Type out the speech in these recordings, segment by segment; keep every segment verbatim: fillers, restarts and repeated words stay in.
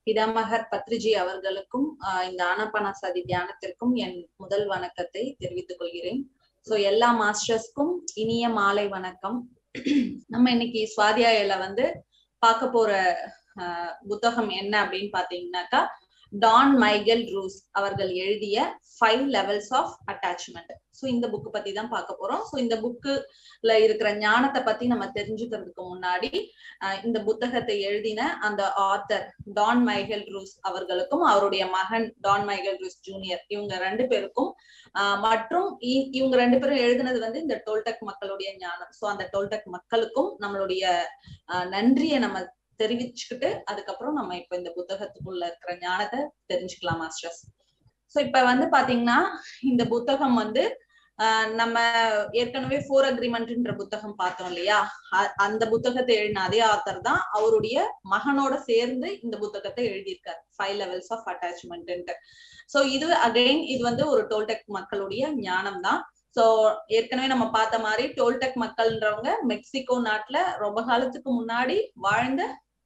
பிதாமகர் பத்ரிஜி அவர்களுக்கும் இந்த ஆனப்பனாசதி தியானத்திற்கும் என் முதல் வணக்கத்தை தெரிவித்துக் கொள்கிறேன். சோ எல்லா மாஸ்டர்ஸ்க்கும் இனிய மாலை வணக்கம். நம்ம இன்னைக்கு சுவாத்தியாயில வந்து பார்க்க போற அஹ் புத்தகம் என்ன அப்படின்னு பாத்தீங்கன்னாக்கா, டான் மைகேல் ரூஸ் அவர்கள் எழுதிய five levels of attachment. So இந்த புக்கு பத்தி தான் பார்க்க போறோம். ஸோ இந்த புக்குல இருக்கிற ஞானத்தை பத்தி நம்ம தெரிஞ்சுக்கிறதுக்கு முன்னாடி அஹ் இந்த புத்தகத்தை எழுதின அந்த ஆத்தர் டான் மைகேல் ரூஸ் அவர்களுக்கும் அவருடைய மகன் டான் மைகேல் ரூஸ் ஜூனியர் இவங்க ரெண்டு பேருக்கும் ஆஹ் மற்றும் இவங்க ரெண்டு பேரும் எழுதினது வந்து இந்த டோல்டெக் மக்களுடைய ஞானம். ஸோ அந்த டோல்டெக் மக்களுக்கும் நம்மளுடைய அஹ் நன்றியை நம்ம தெரிவிச்சுக்கிட்டு அதுக்கப்புறம் நம்ம இப்ப இந்த புத்தகத்துக்குள்ள இருக்கிற ஞானத்தை தெரிஞ்சுக்கலாம் மாஸ்டர்ஸ். சோ இப்ப வந்து பாத்தீங்கன்னா இந்த புத்தகம் வந்து ஆஹ் நம்ம ஏற்கனவே ஃபோர் அக்ரிமெண்ட்ன்ற புத்தகம் பார்த்தோம் இல்லையா, அந்த புத்தகத்தை எழுதின அதே ஆத்தர் தான் அவருடைய மகனோட சேர்ந்து இந்த புத்தகத்தை எழுதியிருக்காரு, five levels of attachment. So இது அகைன் இது வந்து ஒரு டோல்டெக் மக்களுடைய ஞானம் தான். சோ ஏற்கனவே நம்ம பார்த்த மாதிரி டோல்டெக் மக்கள்ன்றவங்க மெக்சிகோ நாட்டுல ரொம்ப காலத்துக்கு முன்னாடி வாழ்ந்த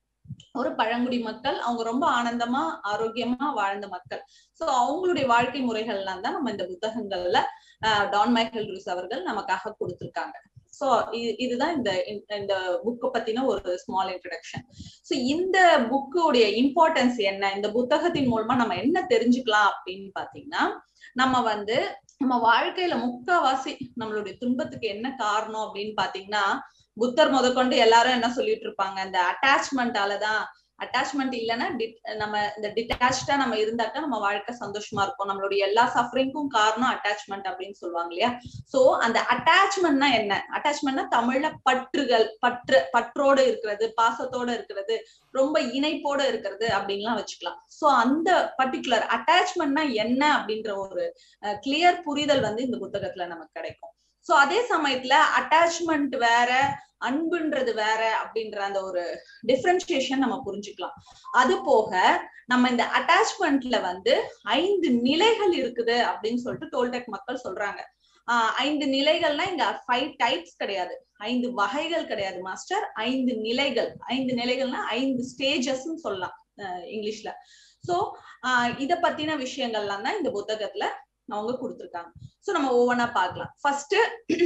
ஒரு பழங்குடி மக்கள். அவங்க ரொம்ப ஆனந்தமா ஆரோக்கியமா வாழ்ந்த மக்கள். சோ அவங்களுடைய வாழ்க்கை முறைகள் எல்லாம் தான் நம்ம இந்த புத்தகங்கள்ல ஆஹ் டான் மைக்கேல் ரூஸ் அவர்கள் நமக்காக கொடுத்திருக்காங்க. சோ இதுதான் இந்த இந்த புக்கை பத்தின ஒரு ஸ்மால் இன்ட்ரடக்ஷன். சோ இந்த புக்குடைய இம்பார்ட்டன்ஸ் என்ன, இந்த புத்தகத்தின் மூலமா நம்ம என்ன தெரிஞ்சுக்கலாம் அப்படின்னு பாத்தீங்கன்னா, நம்ம வந்து நம்ம வாழ்க்கையில முக்காவாசி நம்மளுடைய துன்பத்துக்கு என்ன காரணம் அப்படின்னு பாத்தீங்கன்னா, புத்தர் முதற்கொண்டு எல்லாரும் என்ன சொல்லிட்டு இருப்பாங்க, இந்த அட்டாச்மெண்டாலதான். அட்டாச்மெண்ட் இல்லைன்னா நம்ம இந்த டிட்டாச்சா நம்ம இருந்தாக்கா நம்ம வாழ்க்கை சந்தோஷமா இருக்கும், நம்மளுடைய எல்லா சஃபரிங்க்கும் காரணம் அட்டாச்மெண்ட் அப்படின்னு சொல்லுவாங்க இல்லையா. சோ அந்த அட்டாச்மெண்ட்னா என்ன, அட்டாச்மெண்ட்னா தமிழ்ல பற்றுகள், பற்று பற்றோடு இருக்கிறது, பாசத்தோட இருக்கிறது, ரொம்ப இணைப்போட இருக்கிறது அப்படின்லாம் வச்சுக்கலாம். சோ அந்த பர்டிகுலர் அட்டாச்மெண்ட்னா என்ன அப்படின்ற ஒரு கிளியர் புரிதல் வந்து இந்த புத்தகத்துல நமக்கு கிடைக்கும். சோ அதே சமயத்துல அட்டாச்மெண்ட் வேற, அன்புன்றது வேற அப்படின்ற அந்த ஒரு டிஃபரன்சியேஷன் நம்ம புரிஞ்சுக்கலாம். அது போக நம்ம இந்த அட்டாச்மெண்ட்ல வந்து ஐந்து நிலைகள் இருக்குது அப்படின்னு சொல்லிட்டு டோல்டெக் மக்கள் சொல்றாங்க. ஆஹ் ஐந்து நிலைகள்னா இங்க ஃபைவ் டைப்ஸ் கிடையாது, ஐந்து வகைகள் கிடையாது மாஸ்டர், ஐந்து நிலைகள். ஐந்து நிலைகள்னா ஐந்து ஸ்டேஜஸ் சொல்லலாம் இங்கிலீஷ்ல. சோ ஆஹ் இத பத்தின விஷயங்கள்லாம் தான் இந்த புத்தகத்துல அவங்க கொடுத்திருக்காங்க. சோ நம்ம ஒவ்வொன்னா பார்க்கலாம். ஃபர்ஸ்ட்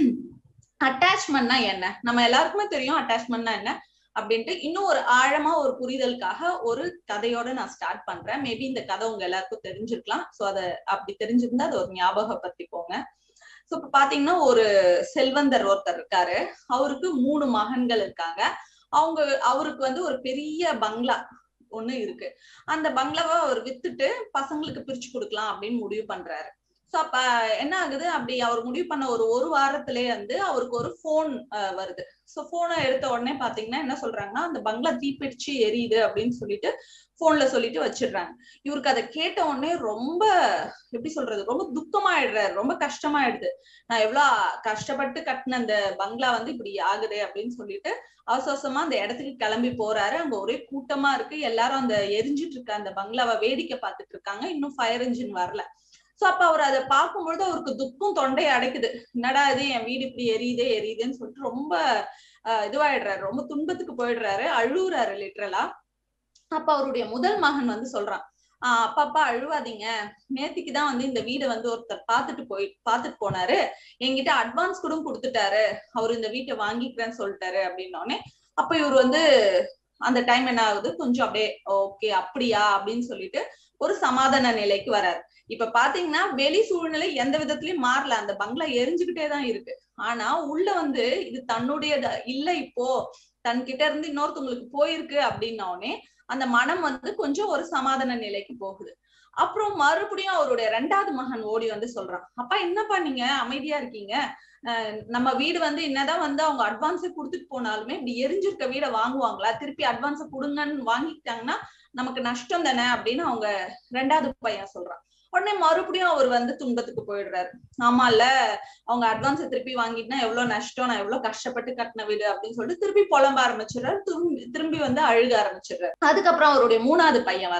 அட்டாச்மெண்ட்னா என்ன, நம்ம எல்லாருக்குமே தெரியும் அட்டாச்மெண்ட்னா என்ன அப்படின்ட்டு. இன்னும் ஒரு ஆழமா ஒரு புரிதலுக்காக ஒரு கதையோட நான் ஸ்டார்ட் பண்றேன். மேபி இந்த கதை உங்க எல்லாருக்கும் தெரிஞ்சிருக்கலாம். சோ அதை அப்படி தெரிஞ்சிருந்தா அது ஒரு ஞாபகப்படுத்திக்கோங்க. சோ இப்ப பாத்தீங்கன்னா ஒரு செல்வந்தர் ஒருத்தர் இருக்காரு, அவருக்கு மூணு மகன்கள் இருக்காங்க. அவங்க அவருக்கு வந்து ஒரு பெரிய பங்களா ஒண்ணு இருக்கு. அந்த பங்களாவை அவர் வித்துட்டு பசங்களுக்கு பிரிச்சு கொடுக்கலாம் அப்படின்னு முடிவு பண்றாரு. சோ அப்ப என்ன ஆகுது, அப்படி அவர் முடிவு பண்ண ஒரு ஒரு வாரத்திலேயே வந்து அவருக்கு ஒரு போன் வருது. சோ போனை எடுத்த உடனே பாத்தீங்கன்னா என்ன சொல்றாங்கன்னா, அந்த பங்களா தீப்பிடிச்சு எரியுது அப்படின்னு சொல்லிட்டு போன்ல சொல்லிட்டு வச்சிடுறாங்க. இவருக்கு அதை கேட்ட உடனே ரொம்ப எப்படி சொல்றது, ரொம்ப துக்கமாயிடுறாரு, ரொம்ப கஷ்டமாயிடுது. நான் எவ்வளவு கஷ்டப்பட்டு கட்டின அந்த பங்களா வந்து இப்படி ஆகுது அப்படின்னு சொல்லிட்டு அவசரமா அந்த இடத்துக்கு கிளம்பி போறாரு. அங்க ஒரே கூட்டமா இருக்கு, எல்லாரும் அந்த எரிஞ்சிட்டு இருக்க அந்த பங்களாவை வேடிக்கை பார்த்துட்டு இருக்காங்க. இன்னும் ஃபயர் இன்ஜின் வரல. சோ அப்ப அவர் அதை பார்க்கும்பொழுது அவருக்கு துக்கம் தொண்டையை அடைக்குது. என்னடா இது, என் வீடு இப்படி எரியுதே எரியுதுன்னு சொல்லிட்டு ரொம்ப ஆஹ் இதுவாயிடுறாரு, ரொம்ப துன்பத்துக்கு போயிடுறாரு, அழுகுறாரு லிட்டரலா. அப்ப அவருடைய முதல் மகன் வந்து சொல்றான், ஆஹ் அப்பா அப்பா அழுவாதீங்க, நேத்திக்குதான் வந்து இந்த வீடை வந்து ஒருத்தர் பார்த்துட்டு போய் பார்த்துட்டு போனாரு, என்கிட்ட அட்வான்ஸ் கூட கொடுத்துட்டாரு, அவரு இந்த வீட்டை வாங்கிக்கிறேன்னு சொல்லிட்டாரு அப்படின்னோடனே அப்ப இவர் வந்து அந்த டைம் என்ன ஆகுது, கொஞ்சம் அப்படியே ஓகே அப்படியா அப்படின்னு சொல்லிட்டு ஒரு சமாதான நிலைக்கு வராரு. இப்ப பாத்தீங்கன்னா வெளி சூழ்நிலை எந்த விதத்திலயும் மாறல, அந்த பங்களா எரிஞ்சுக்கிட்டே தான் இருக்கு. ஆனா உள்ள வந்து இது தன்னுடைய இல்ல, இப்போ தன்கிட்ட இருந்து இன்னொருத்தவங்களுக்கு போயிருக்கு அப்படின்னோடனே அந்த மனம் வந்து கொஞ்சம் ஒரு சமாதான நிலைக்கு போகுது. அப்புறம் மறுபடியும் அவருடைய ரெண்டாவது மகன் ஓடி வந்து சொல்றான், அப்பா என்னப்பா நீங்க அமைதியா இருக்கீங்க, அஹ் நம்ம வீடு வந்து என்னதான் வந்து அவங்க அட்வான்ஸ கொடுத்துட்டு போனாலுமே இப்படி எரிஞ்சிருக்க வீடை வாங்குவாங்களா, திருப்பி அட்வான்ஸ கொடுங்கன்னு வாங்கிட்டாங்கன்னா நமக்கு நஷ்டம் தானே அப்படின்னு அவங்க ரெண்டாவது பையன் சொல்றான். உடனே மறுபடியும் அவர் வந்து துன்பத்துக்கு போயிடுறாரு. ஆமா இல்ல, அவங்க அட்வான்ஸை திருப்பி வாங்கிட்டுனா எவ்வளவு நஷ்டம், நான் எவ்வளவு கஷ்டப்பட்டு கட்டின வீடு அப்படின்னு சொல்லிட்டு திருப்பி புலம்ப ஆரம்பிச்சிடுறாரு, திரும்பி திரும்பி வந்து அழுக ஆரம்பிச்சிடுறாரு. அதுக்கப்புறம் அவருடைய மூணாவது பையன் வரான்.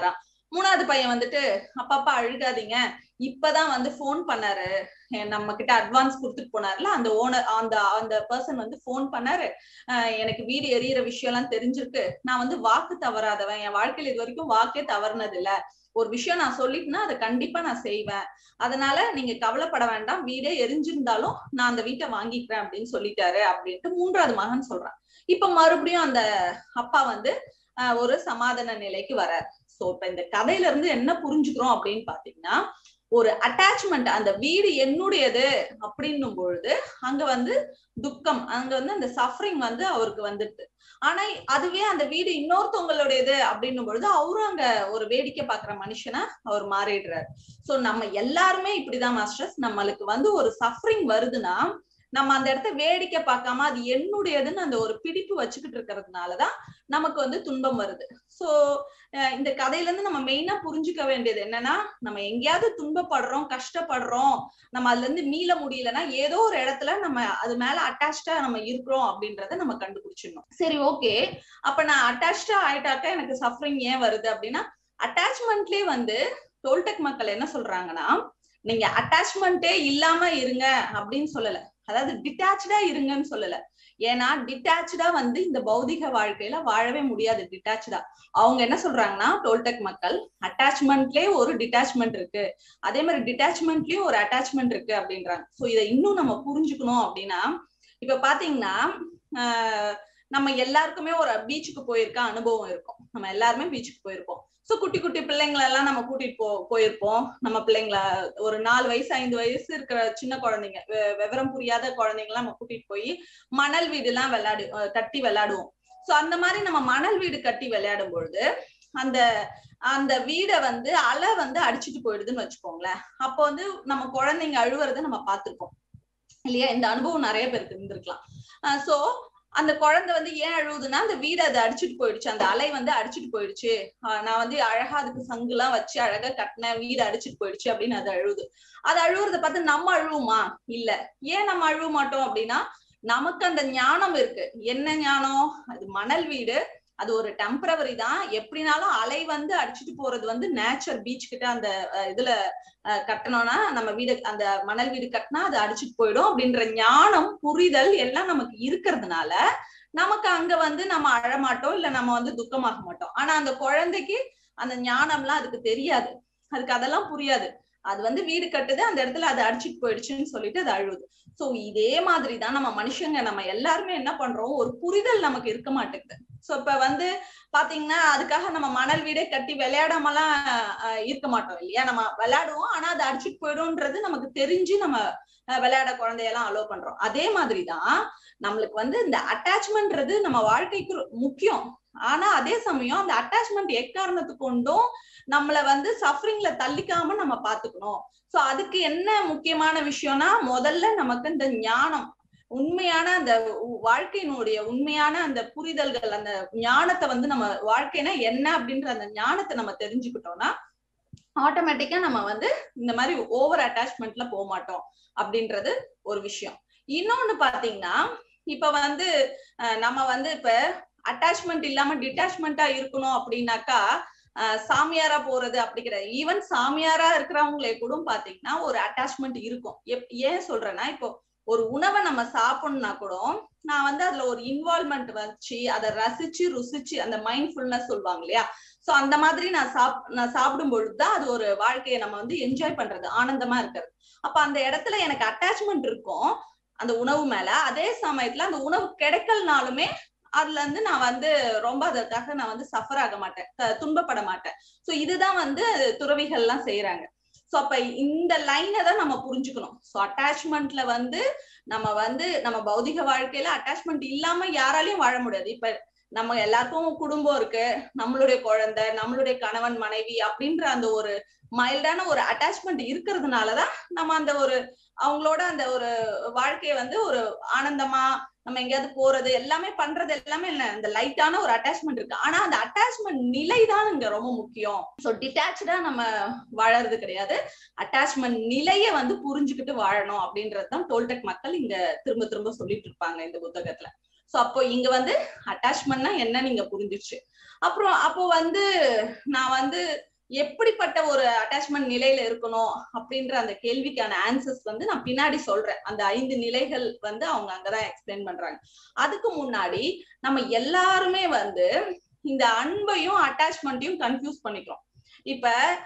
மூணாவது பையன் வந்துட்டு அப்பா அப்பா அழுகாதீங்க, இப்பதான் வந்து போன் பண்ணாரு, நம்ம கிட்ட அட்வான்ஸ் கொடுத்துட்டு போனார்ல அந்த ஓனர், அந்த அந்த பர்சன் வந்து போன் பண்ணாரு, எனக்கு வீடு எரியிற விஷயம் எல்லாம் தெரிஞ்சிருக்கு, நான் வந்து வாக்கு தவறாதவன், என் வாழ்க்கையில இது வரைக்கும் வாக்கே தவறுனது இல்ல, ஒரு விஷயம் நான் சொல்லிட்டேன்னா அதை கண்டிப்பா நான் செய்வேன், அதனால நீங்க கவலைப்பட வேண்டாம், வீடே எரிஞ்சிருந்தாலும் நான் அந்த வீட்டை வாங்கிக்கிறேன் அப்படின்னு சொல்லிட்டாரு அப்படின்ட்டு மூன்றாவது மகன் சொல்றான். இப்ப மறுபடியும் அந்த அப்பா வந்து அஹ் ஒரு சமாதான நிலைக்கு வரார். சோ இப்ப இந்த கதையில இருந்து என்ன புரிஞ்சுக்கிறோம் அப்படின்னு பாத்தீங்கன்னா, ஒரு அட்டாச்மெண்ட், அந்த வீடு என்னுடையது அப்படின்னும் பொழுது அங்க வந்து துக்கம், அங்க வந்து அந்த சஃபரிங் வந்து அவருக்கு வந்துட்டு, ஆனா அதுவே அந்த வீடு இன்னொருத்தவங்களுடையது அப்படின்னும் பொழுது அவரும் அங்க ஒரு வேடிக்கை பாக்குற மனுஷனா அவர் மாறிடுறாரு. சோ நம்ம எல்லாருமே இப்படிதான் மாஸ்டர்ஸ், நம்மளுக்கு வந்து ஒரு சஃபரிங் வருதுன்னா நம்ம அந்த இடத்த வேடிக்கை பார்க்காம அது என்னுடையதுன்னு அந்த ஒரு பிடிப்பு வச்சுக்கிட்டு இருக்கிறதுனாலதான் நமக்கு வந்து துன்பம் வருது. சோ இந்த கதையில இருந்து நம்ம மெயினா புரிஞ்சுக்க வேண்டியது என்னன்னா, நம்ம எங்கேயாவது துன்பப்படுறோம், கஷ்டப்படுறோம், நம்ம அதுல இருந்து மீள முடியலன்னா ஏதோ ஒரு இடத்துல நம்ம அது மேல அட்டாச்சா நம்ம இருக்கிறோம் அப்படின்றத நம்ம கண்டுபிடிச்சிடணும். சரி, ஓகே, அப்ப நான் அட்டாச்சா ஆயிட்டாக்க எனக்கு சஃபரிங் ஏன் வருது அப்படின்னா, அட்டாச்மெண்ட்லயே வந்து டோல்டெக் மக்கள் என்ன சொல்றாங்கன்னா, நீங்க அட்டாச்மெண்டே இல்லாம இருங்க அப்படின்னு சொல்லல, அதாவது டிட்டாச்சா இருங்கன்னு சொல்லல. ஏன்னா டிட்டாச்சா வந்து இந்த பௌதிக வாழ்க்கையில வாழவே முடியாது. டிட்டாச்சா அவங்க என்ன சொல்றாங்கன்னா, டோல்டெக் மக்கள், அட்டாச்மெண்ட்லயே ஒரு டிட்டாச்மெண்ட் இருக்கு, அதே மாதிரி டிட்டாச்மெண்ட்லயும் ஒரு அட்டாச்மெண்ட் இருக்கு அப்படின்றாங்க. சோ இதை இன்னும் நம்ம புரிஞ்சுக்கணும் அப்படின்னா, இப்ப பாத்தீங்கன்னா ஆஹ் நம்ம எல்லாருக்குமே ஒரு பீச்சுக்கு போயிருக்க அனுபவம் இருக்கும், நம்ம எல்லாருமே பீச்சுக்கு போயிருப்போம். சோ குட்டி குட்டி பிள்ளைங்களை எல்லாம் நம்ம கூட்டிட்டு போ போயிருப்போம் நம்ம பிள்ளைங்களை, ஒரு நாலு வயசு ஐந்து வயசு இருக்கிற சின்ன குழந்தைங்க, விவரம் புரியாத குழந்தைங்கலாம் நம்ம கூட்டிட்டு போய் மணல் வீடு எல்லாம் விளையாடு கட்டி விளையாடுவோம். சோ அந்த மாதிரி நம்ம மணல் வீடு கட்டி விளையாடும் பொழுது அந்த அந்த வீடை வந்து அலை வந்து அடிச்சுட்டு போயிடுதுன்னு வச்சுக்கோங்களேன். அப்போ வந்து நம்ம குழந்தைங்க அழுவுறதை நம்ம பார்த்திருக்கோம் இல்லையா? இந்த அனுபவம் நிறைய பேருக்கு இருந்திருக்கலாம். ஆஹ் சோ அந்த குழந்தை வந்து ஏன் அழுவுதுன்னா, அந்த வீடு அதை அடிச்சுட்டு போயிடுச்சு, அந்த அலை வந்து அடிச்சுட்டு போயிடுச்சு, ஆஹ் நான் வந்து அழகா அதுக்கு சங்கு எல்லாம் வச்சு அழகா கட்டின வீடு அடிச்சுட்டு போயிடுச்சு அப்படின்னு அது அழுவுது. அது அழுவுறத பார்த்து நம்ம அழுவுமா? இல்ல. ஏன் நம்ம அழுவ மாட்டோம் அப்படின்னா, நமக்கு அந்த ஞானம் இருக்கு. என்ன ஞானம்? அது மணல் வீடு, அது ஒரு டெம்பரவரி தான், எப்படினாலும் அலை வந்து அடிச்சுட்டு போறது வந்து நேச்சர். பீச் கிட்ட அந்த இதுல அஹ் கட்டணும்னா, நம்ம வீடு அந்த மணல் வீடு கட்டினா அது அடிச்சுட்டு போயிடும் அப்படின்ற ஞானம், புரிதல் எல்லாம் நமக்கு இருக்கிறதுனால நமக்கு அங்க வந்து நம்ம அழமாட்டோம், இல்ல நம்ம வந்து துக்கமாக மாட்டோம். ஆனா அந்த குழந்தைக்கு அந்த ஞானம்லாம் அதுக்கு தெரியாது, அதுக்கு அதெல்லாம் புரியாது. அது வந்து வீடு கட்டுது, அந்த இடத்துல அது அடிச்சுட்டு போயிடுச்சுன்னு சொல்லிட்டு அது அழுவுது. சோ இதே மாதிரிதான் நம்ம மனுஷங்க, நம்ம எல்லாருமே என்ன பண்றோம், ஒரு புரிதல் நமக்கு இருக்க மாட்டேங்குது. சோ இப்ப வந்து பாத்தீங்கன்னா, அதுக்காக நம்ம மணல் வீடே கட்டி விளையாடாமலாம் இருக்க மாட்டோம் இல்லையா? நம்ம விளையாடுவோம், ஆனா அது அடிச்சுட்டு போயிடும்ன்றது நமக்கு தெரிஞ்சு நம்ம விளையாட குழந்தையெல்லாம் அலோவ் பண்றோம். அதே மாதிரிதான் நம்மளுக்கு வந்து இந்த அட்டாச்மெண்ட்ன்றது நம்ம வாழ்க்கைக்கு முக்கியம். ஆனா அதே சமயம் அந்த அட்டாச்மெண்ட் எக்காரணத்துக்கு கொண்டும் நம்மள வந்து சஃபரிங்ல தள்ளிக்காம நம்ம பாத்துக்கணும். சோ அதுக்கு என்ன முக்கியமான விஷயம்னா, முதல்ல நமக்கு இந்த ஞானம், உண்மையான அந்த வாழ்க்கையினுடைய உண்மையான அந்த புரிதல்கள், அந்த ஞானத்தை வந்து நம்ம வாழ்க்கைனா என்ன அப்படின்ற அந்த ஞானத்தை நம்ம தெரிஞ்சுக்கிட்டோம்னா ஆட்டோமேட்டிக்கா நம்ம வந்து இந்த மாதிரி ஓவர் அட்டாச்மெண்ட்ல போக மாட்டோம் அப்படின்றது ஒரு விஷயம். இன்னொன்னு பாத்தீங்கன்னா, இப்ப வந்து நம்ம வந்து இப்ப அட்டாச்மெண்ட் இல்லாம டிட்டாச்மெண்டா இருக்கணும் அப்படின்னாக்கா அஹ் சாமியாரா போறது அப்படி கிடையாது. ஈவன் சாமியாரா இருக்கிறவங்களே கூட பாத்தீங்கன்னா ஒரு அட்டாச்மெண்ட் இருக்கும். ஏன் சொல்றேன்னா, இப்போ ஒரு உணவை நம்ம சாப்பிடணும்னா கூட நான் வந்து அதுல ஒரு இன்வால்வ்மெண்ட் வச்சு அதை ரசிச்சு ருசிச்சு அந்த மைண்ட்ஃபுல்னஸ் சொல்லுவாங்க இல்லையா? சோ அந்த மாதிரி நான் சாப் நான் சாப்பிடும் பொழுதுதான் அது ஒரு வாழ்க்கையை நம்ம வந்து என்ஜாய் பண்றது, ஆனந்தமா இருக்கிறது. அப்ப அந்த இடத்துல எனக்கு அட்டாச்மெண்ட் இருக்கும் அந்த உணவு மேல. அதே சமயத்துல அந்த உணவு கிடைக்கலனாலுமே அதுல இருந்து நான் வந்து ரொம்ப அதற்காக நான் வந்து சஃபர் ஆக மாட்டேன், துன்பப்பட மாட்டேன். சோ இதுதான் வந்து துறவிகள் எல்லாம் செய்யறாங்க. சோ அப்ப இந்த லைனை தான் நம்ம புரிஞ்சுக்கணும். சோ அட்டாச்மெண்ட்ல வந்து நம்ம வந்து நம்ம பௌதிக வாழ்க்கையில அட்டாச்மெண்ட் இல்லாம யாராலையும் வாழ முடியாது. இப்ப நம்ம எல்லாருக்கும் குடும்பம் இருக்கு, நம்மளுடைய குழந்தை, நம்மளுடைய கணவன் மனைவி அப்படின்ற அந்த ஒரு மைல்டான ஒரு அட்டாச்மெண்ட் இருக்கிறதுனாலதான் நம்ம அந்த ஒரு அவங்களோட அந்த ஒரு வாழ்க்கையை வந்து ஒரு ஆனந்தமா நம்ம எங்கேயாவது போறது எல்லாமே பண்றது எல்லாமே இல்ல, இந்த லைட்டான ஒரு அட்டாச்மெண்ட் இருக்கு. ஆனா அந்த அட்டாச்மெண்ட் நிலை தான் இங்க ரொம்ப முக்கியம். சோ டிட்டாச்சா நம்ம வாழறது கிடையாது, அட்டாச்மெண்ட் நிலைய வந்து புரிஞ்சுக்கிட்டு வாழணும் அப்படின்றதுதான் டோல்டெக் மக்கள் இங்க திரும்ப திரும்ப சொல்லிட்டு இருப்பாங்க இந்த புத்தகத்துல. சோ அப்போ இங்க வந்து அட்டாச்மெண்ட்னா என்ன நீங்க புரிஞ்சிச்சு. அப்புறம் அப்போ வந்து நான் வந்து எப்படிப்பட்ட ஒரு அட்டாச்மெண்ட் நிலையில இருக்கணும் அப்படின்ற அந்த கேள்விக்கான ஆன்சர்ஸ் வந்து நான் பின்னாடி சொல்றேன். அந்த ஐந்து நிலைகள் வந்து அவங்க அங்கதான் எக்ஸ்பிளைன் பண்றாங்க. அதுக்கு முன்னாடி நம்ம எல்லாருமே வந்து இந்த அன்பையும் அட்டாச்மெண்ட்டையும் கன்ஃபியூஸ் பண்ணிக்கிறோம். இப்ப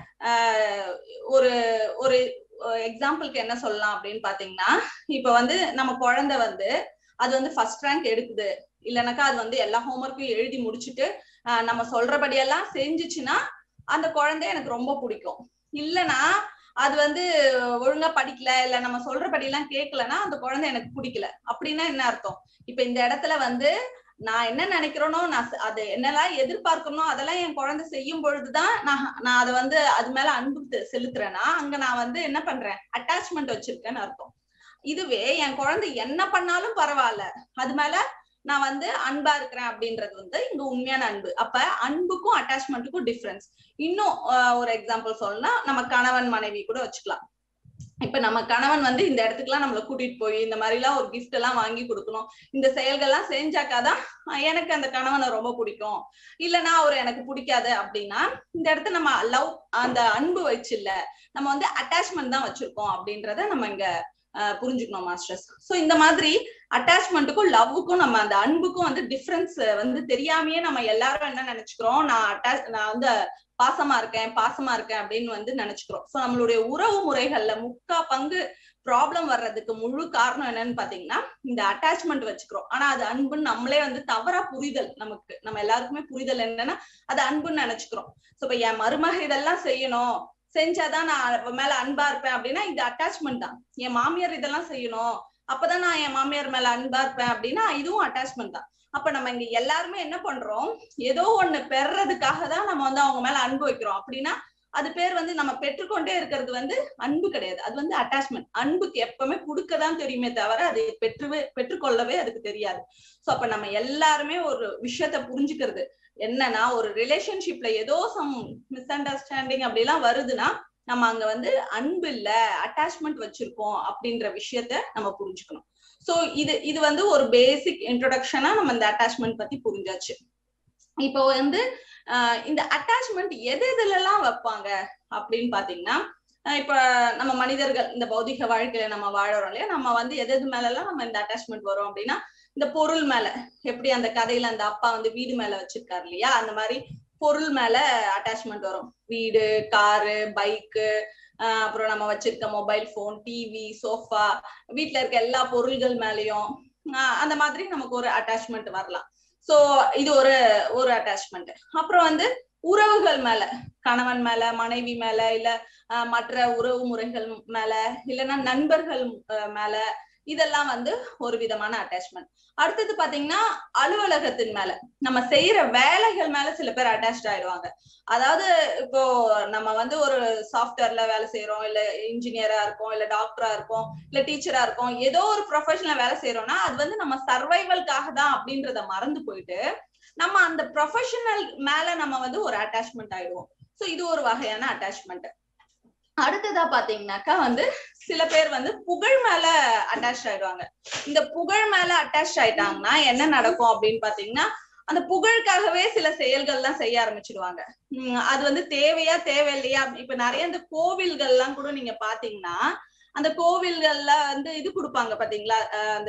ஆஹ் ஒரு ஒரு எக்ஸாம்பிளுக்கு என்ன சொல்லலாம் அப்படின்னு பாத்தீங்கன்னா, இப்ப வந்து நம்ம குழந்தை வந்து அது வந்து ஃபர்ஸ்ட் ரேங்க் எடுக்குது, இல்லைனாக்கா அது வந்து எல்லா ஹோம்ஒர்க்கும் எழுதி முடிச்சுட்டு ஆஹ் நம்ம சொல்றபடியெல்லாம் செஞ்சுச்சுன்னா அந்த குழந்தை எனக்கு ரொம்ப பிடிக்கும். இல்லைன்னா அது வந்து ஒழுங்கா படிக்கல, இல்ல நம்ம சொல்றபடி எல்லாம் கேட்கலன்னா அந்த குழந்தை எனக்கு பிடிக்கல. அப்படின்னா என்ன அர்த்தம்? இப்ப இந்த இடத்துல வந்து நான் என்ன நினைக்கிறேனோ, நான் அது என்னெல்லாம் எதிர்பார்க்கணும் அதெல்லாம் என் குழந்தை செய்யும் பொழுதுதான் நான் நான் அதை வந்து அது மேல அன்பு செலுத்துறேன்னா அங்க நான் வந்து என்ன பண்றேன், அட்டாச்மெண்ட் வச்சிருக்கேன்னு அர்த்தம். இதுவே என் குழந்தை என்ன பண்ணாலும் பரவாயில்ல, அது மேல நான் வந்து அன்பா இருக்கிறேன் அப்படின்றது வந்து இங்க உண்மையான அன்பு. அப்ப அன்புக்கும் அட்டாச்மெண்ட்டுக்கும் டிஃபரன்ஸ். இன்னும் ஒரு எக்ஸாம்பிள் சொல்லணும்னா, நம்ம கணவன் மனைவி கூட வச்சுக்கலாம். இப்ப நம்ம கணவன் வந்து இந்த இடத்துக்கு எல்லாம் நம்மளை கூட்டிட்டு போய் இந்த மாதிரி எல்லாம் ஒரு கிஃப்ட் எல்லாம் வாங்கி கொடுக்கணும், இந்த செயல்கள் எல்லாம் செஞ்சாக்காதான் எனக்கு அந்த கணவனை ரொம்ப பிடிக்கும், இல்லைன்னா அவர் எனக்கு பிடிக்காது அப்படின்னா இந்த இடத்த நம்ம லவ் அந்த அன்பு வச்சு இல்ல, நம்ம வந்து அட்டாச்மெண்ட் தான் வச்சிருக்கோம் அப்படின்றத நம்ம இங்க அஹ் புரிஞ்சுக்கணும் மாஸ்டர்ஸ். சோ இந்த மாதிரி அட்டாச்மெண்ட்டுக்கும் லவ்வுக்கும் நம்ம அந்த அன்புக்கும் வந்து டிஃபரன்ஸ் வந்து தெரியாமையே நம்ம எல்லாரும் என்ன நினைச்சுக்கிறோம், நான் அட்டாச் நான் வந்து பாசமா இருக்கேன் பாசமா இருக்கேன் அப்படின்னு வந்து நினைச்சுக்கிறோம். சோ நம்மளுடைய உறவு முறைகள்ல முக்கா பங்கு ப்ராப்ளம் வர்றதுக்கு முழு காரணம் என்னன்னு பாத்தீங்கன்னா இந்த அட்டாச்மெண்ட் வச்சுக்கிறோம். ஆனா அது அன்புன்னு நம்மளே வந்து தவறா புரிதல், நமக்கு நம்ம எல்லாருக்குமே புரிதல் என்னன்னா அது அன்புன்னு நினைச்சுக்கிறோம். சோ இப்ப என் மருமக இதெல்லாம் செய்யணும், செஞ்சாதான் நான் மேல அன்பா இருப்பேன் அப்படின்னா இது அட்டாச்மெண்ட் தான். என் மாமியார் இதெல்லாம் செய்யணும் அப்பதான் நான் என் மாமியார் மேல அன்பா இருப்பேன் அப்படின்னா இதுவும் அட்டாச்மெண்ட் தான். அப்ப நம்ம இங்க எல்லாருமே என்ன பண்றோம், ஏதோ ஒண்ணு பெறறதுக்காக தான் நம்ம வந்து அவங்க மேல அன்பு வைக்கிறோம். அப்படின்னா அது பேர் வந்து நம்ம பெற்றுக்கொண்டே இருக்கிறது வந்து அன்பு கிடையாது, அது வந்து அட்டாச்மெண்ட். அன்புக்கு எப்பவுமே கொடுக்கதான் தெரியுமே தவிர அது பெற்று பெற்றுக்கொள்ளவே அதுக்கு தெரியாது. சோ அப்ப நம்ம எல்லாருமே ஒரு விஷயத்த புரிஞ்சுக்கிறது என்னன்னா, ஒரு ரிலேஷன்ஷிப்ல ஏதோ சம் மிஸ் அண்டர்ஸ்டாண்டிங் அப்படி எல்லாம் வருதுன்னா நம்ம அங்க வந்து அன்பு இல்ல அட்டாச்மெண்ட் வச்சிருக்கோம் அப்படின்ற விஷயத்த நம்ம புரிஞ்சுக்கணும். சோ இது இது வந்து ஒரு பேசிக் இன்ட்ரோடக்ஷனா நம்ம இந்த அட்டாச்மெண்ட் பத்தி புரிஞ்சாச்சு. இப்போ வந்து ஆஹ் இந்த அட்டாச்மெண்ட் எது எதுல எல்லாம் வைப்பாங்க அப்படின்னு பாத்தீங்கன்னா, இப்ப நம்ம மனிதர்கள் இந்த பௌதிக வாழ்க்கையில நம்ம வாழறோம் இல்லையா, நம்ம வந்து எது எது மேல எல்லாம் நம்ம இந்த அட்டாச்மெண்ட் வரும் அப்படின்னா, இந்த பொருள் மேல, எப்படி அந்த கதையில அந்த அப்பா வந்து வீடு மேல வச்சிருக்காரு இல்லையா, அந்த மாதிரி பொருள் மேல அட்டாச்மெண்ட் வரும். வீடு, காரு, பைக்கு, ஆஹ் அப்புறம் நம்ம வச்சிருக்க மொபைல் போன், டிவி, சோஃபா, வீட்டுல இருக்க எல்லா பொருள்கள் மேலயும் ஆஹ் அந்த மாதிரி நமக்கு ஒரு அட்டாச்மெண்ட் வரலாம். சோ இது ஒரு ஒரு அட்டாச்மெண்ட். அப்புறம் வந்து உறவுகள் மேல, கணவன் மேல, மனைவி மேல, இல்ல அஹ் மற்ற உறவு முறைகள் மேல, இல்லைன்னா நண்பர்கள் மேல, இதெல்லாம் வந்து ஒரு விதமான அட்டாச்மெண்ட். அடுத்தது பாத்தீங்கன்னா அலுவலகத்தின் மேல, நம்ம செய்யற வேலைகள் மேல சில பேர் அட்டாச் ஆயிடுவாங்க. அதாவது இப்போ நம்ம வந்து ஒரு சாஃப்ட்வேர்ல வேலை செய்யறோம், இல்ல இன்ஜினியரா இருக்கோம், இல்ல டாக்டரா இருக்கோம், இல்ல டீச்சரா இருக்கோம், ஏதோ ஒரு ப்ரொஃபஷனல் வேலை செய்யறோம்னா அது வந்து நம்ம சர்வைவல்காக தான் அப்படின்றத மறந்து போயிட்டு நம்ம அந்த ப்ரொஃபஷனல் மேல நம்ம வந்து ஒரு அட்டாச்மெண்ட் ஆயிடுவோம். சோ இது ஒரு வகையான அட்டாச்மெண்ட். அடுத்ததா பாத்தீங்கன்னாக்கா வந்து சில பேர் வந்து புகழ் மேல அட்டாச் ஆயிடுவாங்க. இந்த புகழ் மேல அட்டாச் ஆயிட்டாங்கன்னா என்ன நடக்கும் அப்படின்னு பாத்தீங்கன்னா, அந்த புகழுக்காகவே சில செயல்கள் எல்லாம் செய்ய ஆரம்பிச்சிடுவாங்க. உம் அது வந்து தேவையா தேவையில்லையா. இப்ப நிறைய இந்த கோவில்கள் எல்லாம் கூட நீங்க பாத்தீங்கன்னா, அந்த கோவில்கள்ல வந்து இது கொடுப்பாங்க பாத்தீங்களா, அந்த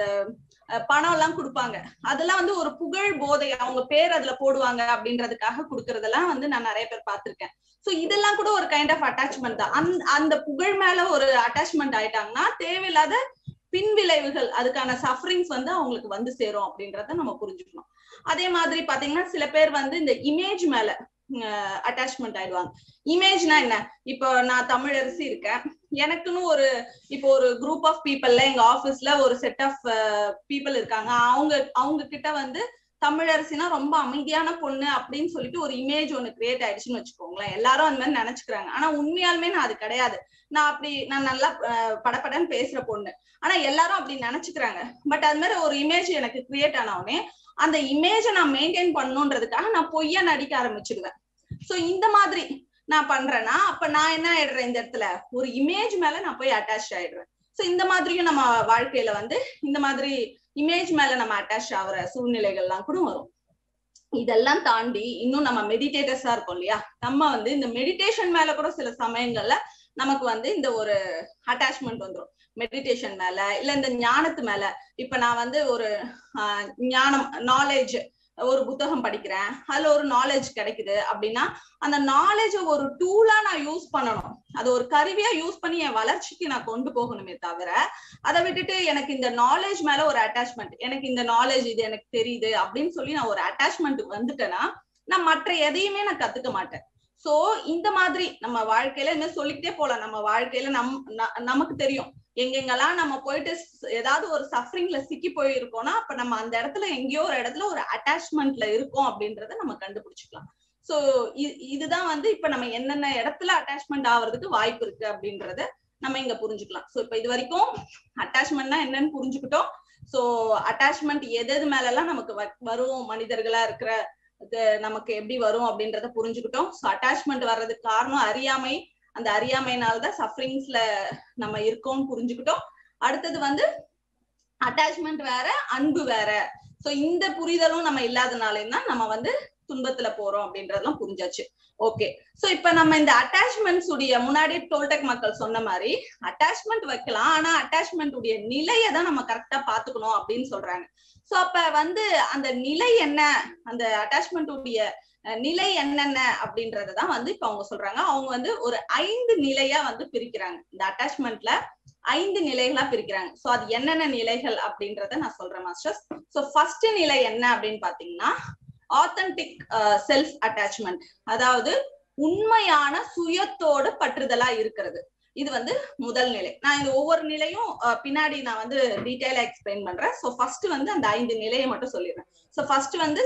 பணம் எல்லாம் கொடுப்பாங்க. அதெல்லாம் வந்து ஒரு புகழ் போதை, அவங்க பேர் அதுல போடுவாங்க அப்படின்றதுக்காக கொடுக்கறதெல்லாம் வந்து நான் நிறைய பேர் பார்த்திருக்கேன். சோ இதெல்லாம் கூட ஒரு கைண்ட் ஆஃப் அட்டாச்மெண்ட் தான். அந்த அந்த புகழ் மேல ஒரு அட்டாச்மெண்ட் ஆயிட்டாங்கன்னா தேவையில்லாத பின் விளைவுகள், அதுக்கான சஃபரிங்ஸ் வந்து அவங்களுக்கு வந்து சேரும் அப்படின்றத நம்ம புரிஞ்சுக்கணும். அதே மாதிரி பாத்தீங்கன்னா சில பேர் வந்து இந்த இமேஜ் மேல அட்டாச்மெண்ட் ஆயிடுவாங்க. இமேஜ்னா என்ன, இப்போ நான் தமிழரசி இருக்கேன், எனக்குன்னு ஒரு இப்போ ஒரு குரூப் ஆஃப் பீப்புள்ல எங்க ஆபீஸ்ல ஒரு செட் ஆஃப் பீப்புள் இருக்காங்க, அவங்க அவங்க கிட்ட வந்து தமிழரசினா ரொம்ப அமைதியான பொண்ணு அப்படின்னு சொல்லிட்டு ஒரு இமேஜ் ஒண்ணு கிரியேட் ஆயிடுச்சுன்னு வச்சுக்கோங்களேன். எல்லாரும் அந்த மாதிரி நினைச்சுக்கிறாங்க. ஆனா உண்மையாலுமே நான் அது கிடையாது. நான் அப்படி நான் நல்லா படப்படன்னு பேசுற பொண்ணு, ஆனா எல்லாரும் அப்படி நினைச்சுக்கிறாங்க. பட் அது மாதிரி ஒரு இமேஜ் எனக்கு கிரியேட் ஆனவுடனே அந்த இமேஜை நான் மெயின்டைன் பண்ணணுன்றதுக்காக நான் பொய்யா நடிக்க ஆரம்பிச்சிடுவேன். சோ இந்த மாதிரி நான் பண்றேன்னா அப்ப நான் என்ன ஆயிடுறேன், இந்த இடத்துல ஒரு இமேஜ் மேல நான் போய் அட்டாச் ஆயிடுறேன். சோ இந்த மாதிரியும் நம்ம வாழ்க்கையில வந்து இந்த மாதிரி இமேஜ் மேல நம்ம அட்டாச் ஆகுற சூழ்நிலைகள்லாம் கூட வரும். இதெல்லாம் தாண்டி இன்னும் நம்ம மெடிடேட்டர்ஸா இருக்கோம் இல்லையா, நம்ம வந்து இந்த மெடிடேஷன் மேல கூட சில சமயங்கள்ல நமக்கு வந்து இந்த ஒரு அட்டாச்மெண்ட் வந்துடும். மெடிடேஷன் மேல இல்ல இந்த ஞானத்து மேல. இப்ப நான் வந்து ஒரு ஆஹ் ஞானம் நாலேஜ் ஒரு புத்தகம் படிக்கிறேன், அதுல ஒரு நாலேஜ் கிடைக்குது அப்படின்னா அந்த நாலேஜ ஒரு டூலா நான் யூஸ் பண்ணணும், அது ஒரு கருவியா யூஸ் பண்ணி என் வளர்ச்சிக்கு நான் கொண்டு போகணுமே தவிர அதை விட்டுட்டு எனக்கு இந்த நாலேஜ் மேல ஒரு அட்டாச்மெண்ட், எனக்கு இந்த நாலேஜ் இது எனக்கு தெரியுது அப்படின்னு சொல்லி நான் ஒரு அட்டாச்மெண்ட் வந்துட்டேன்னா நான் மற்ற எதையுமே நான் கத்துக்க மாட்டேன். சோ இந்த மாதிரி நம்ம வாழ்க்கையில இன்னும் சொல்லிக்கிட்டே போலாம். நம்ம வாழ்க்கையில நம் நமக்கு தெரியும் எங்கெங்கெல்லாம் நம்ம போயிட்டு ஏதாவது ஒரு சஃபரிங்ல சிக்கி போயிருக்கோம்னா அப்ப நம்ம அந்த இடத்துல எங்கேயோ ஒரு இடத்துல ஒரு அட்டாச்மெண்ட்ல இருக்கோம் அப்படின்றத நம்ம கண்டுபிடிச்சுக்கலாம். சோ இதுதான் வந்து இப்ப நம்ம என்னென்ன இடத்துல அட்டாச்மெண்ட் ஆகுறதுக்கு வாய்ப்பு இருக்கு அப்படின்றத நம்ம இங்க புரிஞ்சுக்கலாம். சோ இப்ப இது வரைக்கும் அட்டாச்மெண்ட்னா என்னன்னு புரிஞ்சுக்கிட்டோம். சோ அட்டாச்மெண்ட் எது எது மேல எல்லாம் நமக்கு வரும், மனிதர்களா இருக்கிற நமக்கு எப்படி வரும் அப்படின்றத புரிஞ்சுக்கிட்டோம். சோ அட்டாச்மெண்ட் வர்றதுக்கு காரணம் அறியாமை, அந்த அறியாமையினால்தான் சஃபரிங்ஸ்ல நம்ம இருக்கோம்னு புரிஞ்சுக்கிட்டோம். அடுத்தது வந்து அட்டாச்மெண்ட் வேற, அன்பு வேற. சோ இந்த புரிதலும் நம்ம இல்லாதனாலன்னா நம்ம வந்து துன்பத்துல போறோம் அப்படின்றதெல்லாம் புரிஞ்சாச்சு. ஓகே, சோ இப்ப நம்ம இந்த அட்டாச்மெண்ட்ஸ் உடைய முன்னாடி டோல்டெக் மக்கள் சொன்ன மாதிரி அட்டாச்மெண்ட் வைக்கலாம், ஆனா அட்டாச்மெண்ட் உடைய நிலையை தான் நம்ம கரெக்டா பாத்துக்கணும் அப்படின்னு சொல்றாங்க. சோ அப்ப வந்து அந்த நிலை என்ன, அந்த அட்டாச்மெண்ட் உடைய நிலை என்னென்ன அப்படின்றதான் வந்து இப்ப அவங்க சொல்றாங்க. அவங்க வந்து ஒரு ஐந்து நிலையா வந்து பிரிக்கிறாங்க, இந்த அட்டாச்மெண்ட்ல ஐந்து நிலைகளா பிரிக்கிறாங்க. சோ அது என்னென்ன நிலைகள் அப்படின்றத நான் சொல்றேன் மாஸ்டர்ஸ். சோ ஃபர்ஸ்ட் நிலை என்ன அப்படின்னு பாத்தீங்கன்னா ஆத்தென்டிக் செல்ஃப் அட்டாச்மெண்ட், அதாவது உண்மையான சுயத்தோடு பற்றுதலா இருக்கிறது. இது வந்து முதல் நிலை. நான் இந்த ஒவ்வொரு நிலையும் பின்னாடி நான் வந்து டீடைலா எக்ஸ்பிளைன் பண்றேன். சோ ஃபர்ஸ்ட் வந்து அந்த ஐந்து நிலையை மட்டும் சொல்லிடுறேன். சோ ஃபர்ஸ்ட் வந்து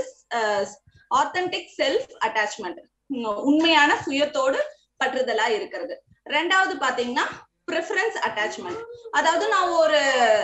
ஆத்தென்டிக் செல்ஃப் அட்டாச்மெண்ட், உண்மையான சுயத்தோடு பற்றுதலா இருக்கிறது. ரெண்டாவது பாத்தீங்கன்னா ப்ரிஃபரன்ஸ் அட்டாச்மெண்ட், அதாவது நான் ஒரு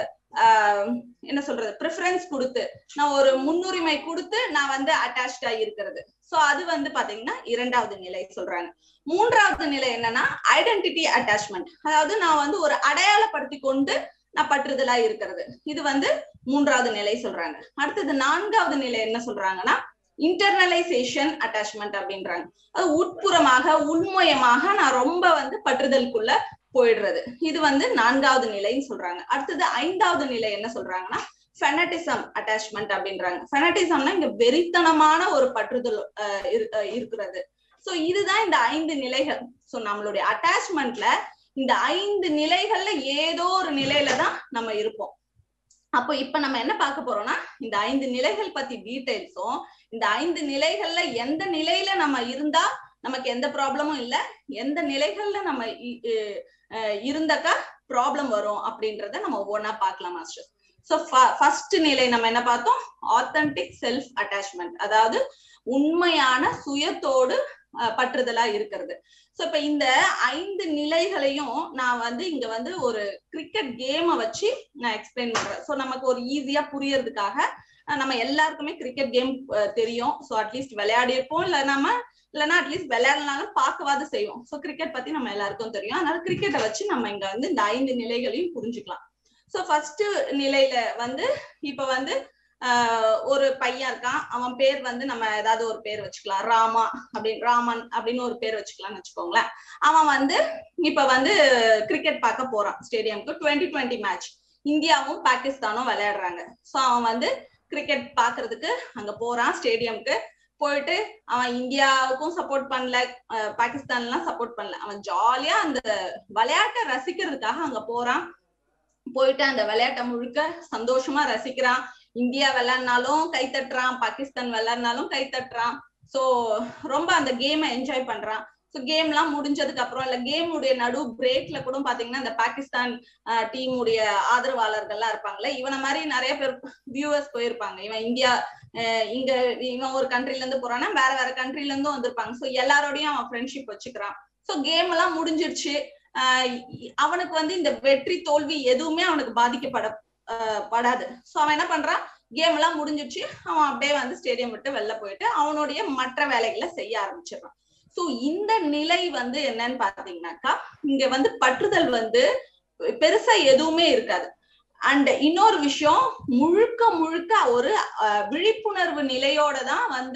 ஆஹ் என்ன சொல்றது ப்ரிஃபரன்ஸ் கொடுத்து, நான் ஒரு முன்னுரிமை கொடுத்து நான் வந்து அட்டாச்டா இருக்கிறது. சோ அது வந்து பாத்தீங்கன்னா இரண்டாவது நிலை சொல்றாங்க. மூன்றாவது நிலை என்னன்னா ஐடென்டிட்டி அட்டாச்மெண்ட், அதாவது நான் வந்து ஒரு அடையாளப்படுத்தி கொண்டு நான் பற்றுதலா இருக்கிறது. இது வந்து மூன்றாவது நிலை சொல்றாங்க. அடுத்தது நான்காவது நிலை என்ன சொல்றாங்கன்னா இன்டர்னலைசேஷன் அட்டாச்மெண்ட் அப்படின்றாங்க. அது உட்புறமாக உள்மயமாக நான் ரொம்ப வந்து பற்றுதலுக்குள்ள போயிடுறது. இது வந்து நான்காவது நிலைன்னு சொல்றாங்க. அடுத்தது ஐந்தாவது நிலை என்ன சொல்றாங்கன்னா ஃபெனட்டிசம் அட்டாச்மெண்ட் அப்படின்றாங்க. ஃபெனட்டிசம்னா இங்க வெறித்தனமான ஒரு பற்றுதல் இருக்கிறது. சோ இதுதான் இந்த ஐந்து நிலைகள். சோ நம்மளுடைய அட்டாச்மெண்ட்ல இந்த ஐந்து நிலைகள்ல ஏதோ ஒரு நிலையில தான் நம்ம இருப்போம். அப்போ இப்ப நம்ம என்ன பார்க்க போறோம்னா இந்த ஐந்து நிலைகள் பத்தி டீடைல்ஸும், இந்த ஐந்து நிலைகள்ல எந்த நிலையில நம்ம இருந்தா நமக்கு எந்த ப்ராப்ளமும் இல்ல, எந்த நிலைகள்ல நம்ம இருந்தாக்கா ப்ராப்ளம் வரும் அப்படின்றத நம்ம ஒவ்வொன்னா பார்க்கலாம் மாஸ்டர். சோ ஃபர்ஸ்ட் நிலை நம்ம என்ன பார்த்தோம், ஆத்தென்டிக் செல்ஃப் அட்டாச்மெண்ட், அதாவது உண்மையான சுயத்தோடு பற்றுதலா இருக்கிறது. சோ இப்ப இந்த ஐந்து நிலைகளையும் நான் வந்து இங்க வந்து ஒரு கிரிக்கெட் கேமை வச்சு நான் எக்ஸ்பிளைன் பண்றேன். சோ நமக்கு ஒரு ஈஸியா புரியறதுக்காக, நம்ம எல்லாருக்குமே கிரிக்கெட் கேம் தெரியும். சோ அட்லீஸ்ட் விளையாடிருப்போம், இல்ல நம்ம இல்லைன்னா அட்லீஸ்ட் விளையாடனாலும் பார்க்கவாது செய்வோம். சோ கிரிக்கெட் பத்தி நம்ம எல்லாருக்கும் தெரியும். அதனால கிரிக்கெட்டை வச்சு நம்ம இங்க வந்து இந்த ஐந்து நிலைகளையும் புரிஞ்சுக்கலாம். சோ ஃபர்ஸ்ட் நிலையில வந்து இப்ப வந்து ஆஹ் ஒரு பையன் இருக்கான், அவன் பேர் வந்து நம்ம ஏதாவது ஒரு பேர் வச்சுக்கலாம், ராமா அப்படின்னு, ராமன் அப்படின்னு ஒரு பேர் வச்சுக்கலாம்னு வச்சுக்கோங்களேன். அவன் வந்து இப்ப வந்து கிரிக்கெட் பார்க்க போறான் ஸ்டேடியம்க்கு. டுவெண்ட்டி டுவெண்ட்டி மேட்ச் இந்தியாவும் பாகிஸ்தானும் விளையாடுறாங்க. சோ அவன் வந்து கிரிக்கெட் பாக்குறதுக்கு அங்க போறான் ஸ்டேடியம்க்கு. போயிட்டு அவன் இந்தியாவுக்கும் சப்போர்ட் பண்ணல, பாகிஸ்தான் எல்லாம் சப்போர்ட் பண்ணல, அவன் ஜாலியா அந்த விளையாட்டை ரசிக்கிறதுக்காக அங்க போறான். போயிட்டு அந்த விளையாட்டை முழுக்க சந்தோஷமா ரசிக்கிறான். இந்தியா விளையாடினாலும் கை தட்டுறான், பாகிஸ்தான் விளையாடினாலும் கை தட்டுறான். சோ ரொம்ப அந்த கேமை என்ஜாய் பண்றான். சோ கேம் எல்லாம் முடிஞ்சதுக்கு அப்புறம், இல்ல கேம் உடைய நடு பிரேக்ல கூட பாத்தீங்கன்னா இந்த பாகிஸ்தான் டீம் உடைய ஆதரவாளர்கள் எல்லாம் இருப்பாங்கல்ல, இவனை மாதிரி நிறைய பேர் வியூவர்ஸ் போயிருப்பாங்க. இவன் இந்தியா இங்க இவன் ஒரு கண்ட்ரில இருந்து போறான்னா வேற வேற கண்ட்ரில இருந்தும் வந்திருப்பாங்க. சோ எல்லாரோடையும் அவன் ஃப்ரெண்ட்ஷிப் வச்சுக்கிறான். சோ கேம் எல்லாம் முடிஞ்சிருச்சு. ஆஹ் அவனுக்கு வந்து இந்த வெற்றி தோல்வி எதுவுமே அவனுக்கு பாதிக்கப்பட படாது. சோ அவன் என்ன பண்றான், கேம் எல்லாம் முடிஞ்சிருச்சு, அவன் அப்படியே வந்து ஸ்டேடியம் விட்டு வெளில போயிட்டு அவனுடைய மற்ற வேலைகளை செய்ய ஆரம்பிச்சிடறான். சோ இந்த நிலை வந்து என்னன்னு பாத்தீங்கன்னாக்கா, இங்க வந்து பற்றுதல் வந்து பெருசா எதுவுமே இருக்காது. அண்ட் இன்னொரு விஷயம், முழுக்க முழுக்க ஒரு விழிப்புணர்வு நிலையோட தான் வந்து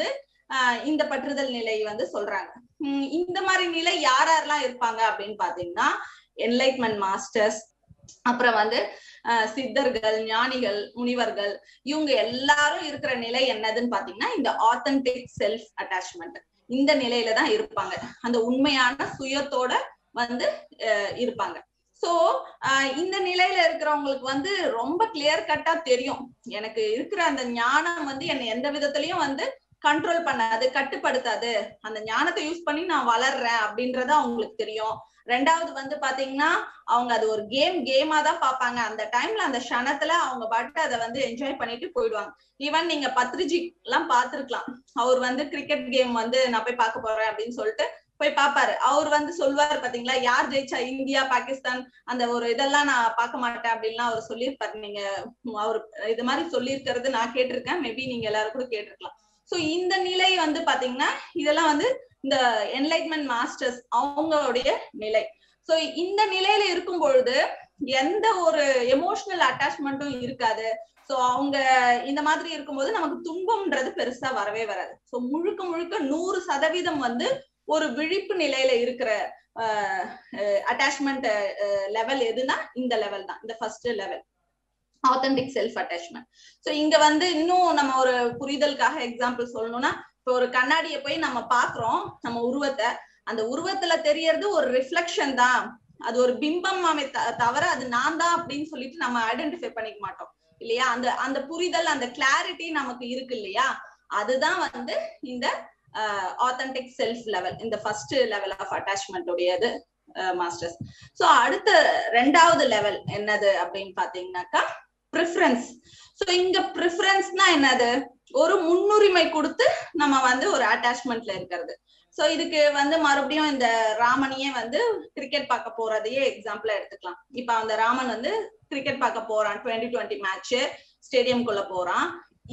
ஆஹ் இந்த பற்றுதல் நிலை வந்து சொல்றாங்க. உம் இந்த மாதிரி நிலை யார் யாரெல்லாம் இருப்பாங்க அப்படின்னு பாத்தீங்கன்னா என்லைட்மென்ட் மாஸ்டர்ஸ், அப்புறம் வந்து அஹ் சித்தர்கள், ஞானிகள், முனிவர்கள், இவங்க எல்லாரும் இருக்கிற நிலை என்னதுன்னு பாத்தீங்கன்னா இந்த ஆத்தென்டிக் செல்ஃப் அட்டாச்மெண்ட். இந்த நிலையில தான் இருப்பாங்க, அந்த உண்மையான சுயத்தோட வந்து அஹ் இருப்பாங்க. சோ ஆஹ் இந்த நிலையில இருக்கிறவங்களுக்கு வந்து ரொம்ப கிளியர் கட்டா தெரியும், எனக்கு இருக்கிற அந்த ஞானம் வந்து என்னை எந்த விதத்திலயும் வந்து கண்ட்ரோல் பண்ணாது, கட்டுப்படுத்தாது, அந்த ஞானத்தை யூஸ் பண்ணி நான் வளர்றேன் அப்படின்றத அவங்களுக்கு தெரியும். ரெண்டாவது வந்து பாத்தீங்கன்னா அவங்க அது ஒரு கேம் கேமா தான் பாப்பாங்க. அந்த டைம்ல அந்த க்ஷணத்துல அவங்க பாட்டு அதை வந்து என்ஜாய் பண்ணிட்டு போயிடுவாங்க. ஈவன் நீங்க பத்ரிஜி எல்லாம் பாத்துருக்கலாம், அவர் வந்து கிரிக்கெட் கேம் வந்து நான் போய் பார்க்க போறேன் அப்படின்னு சொல்லிட்டு போய் பாப்பாரு. அவர் வந்து சொல்லுவாரு பாத்தீங்களா, யார் ஜெயிச்சா, இந்தியா பாகிஸ்தான், அந்த ஒரு இதெல்லாம் நான் பார்க்க மாட்டேன் அப்படின்லாம் அவர் சொல்லியிருப்பாரு. நீங்க அவர் இது மாதிரி சொல்லியிருக்கிறது நான் கேட்டிருக்கேன், மேபி நீங்க எல்லாரும் கூட கேட்டிருக்கலாம். சோ இந்த நிலை வந்து பாத்தீங்கன்னா இதெல்லாம் வந்து இந்த என்லைட்மென்ட் மாஸ்டர்ஸ் அவங்களுடைய நிலை. சோ இந்த நிலையில இருக்கும் பொழுது எந்த ஒரு எமோஷனல் அட்டாச்மெண்ட்டும் இருக்காது. சோ அவங்க இந்த மாதிரி இருக்கும்போது நமக்கு துன்பம்ன்றது பெருசா வரவே வராது. சோ முழுக்க முழுக்க நூறு சதவீதம் வந்து ஒரு விழிப்பு நிலையில இருக்கிற அட்டாச்மெண்ட் லெவல் எதுனா இந்த லெவல் தான், இந்த first level authentic self attachment. So இங்க வந்து இன்னும் நம்ம ஒரு புரிதலுக்காக எக்ஸாம்பிள் சொல்லணும்னா, இப்போ ஒரு கண்ணாடியை போய் நம்ம பாக்குறோம் நம்ம உருவத்தை, அந்த உருவத்துல தெரியறது ஒரு ரிஃப்ளெக்ஷன் தான், அது ஒரு பிம்பம் தவிர அது நான் தான் அப்படின்னு சொல்லிட்டு நம்ம ஐடென்டிஃபை பண்ணிக்க மாட்டோம் இல்லையா. அந்த அந்த புரிதல், அந்த கிளாரிட்டி நமக்கு இருக்கு இல்லையா, அதுதான் வந்து இந்த ஆத்தென்டிக் செல்ஃப் லெவல், இந்த ஃபர்ஸ்ட் லெவல் ஆஃப் அட்டாச்மெண்ட் உடையது மாஸ்டர்ஸ். சோ அடுத்த ரெண்டாவது லெவல் என்னது அப்படின்னு பாத்தீங்கன்னாக்கா ப்ரிஃபரன்ஸ். சோ இங்க ப்ரிஃபரன்ஸ்னா என்னது, ஒரு முன்னுரிமை கொடுத்து நம்ம வந்து ஒரு அட்டாச்மெண்ட்ல இருக்கிறது. சோ இதுக்கு வந்து மறுபடியும் இந்த ராமனையே வந்து கிரிக்கெட் பார்க்க போறதையே எக்ஸாம்பிளா எடுத்துக்கலாம். இப்ப அந்த ராமன் வந்து கிரிக்கெட் பார்க்க போறான், டுவெண்ட்டி டுவெண்ட்டி மேட்ச் ஸ்டேடியம்குள்ள போறான்.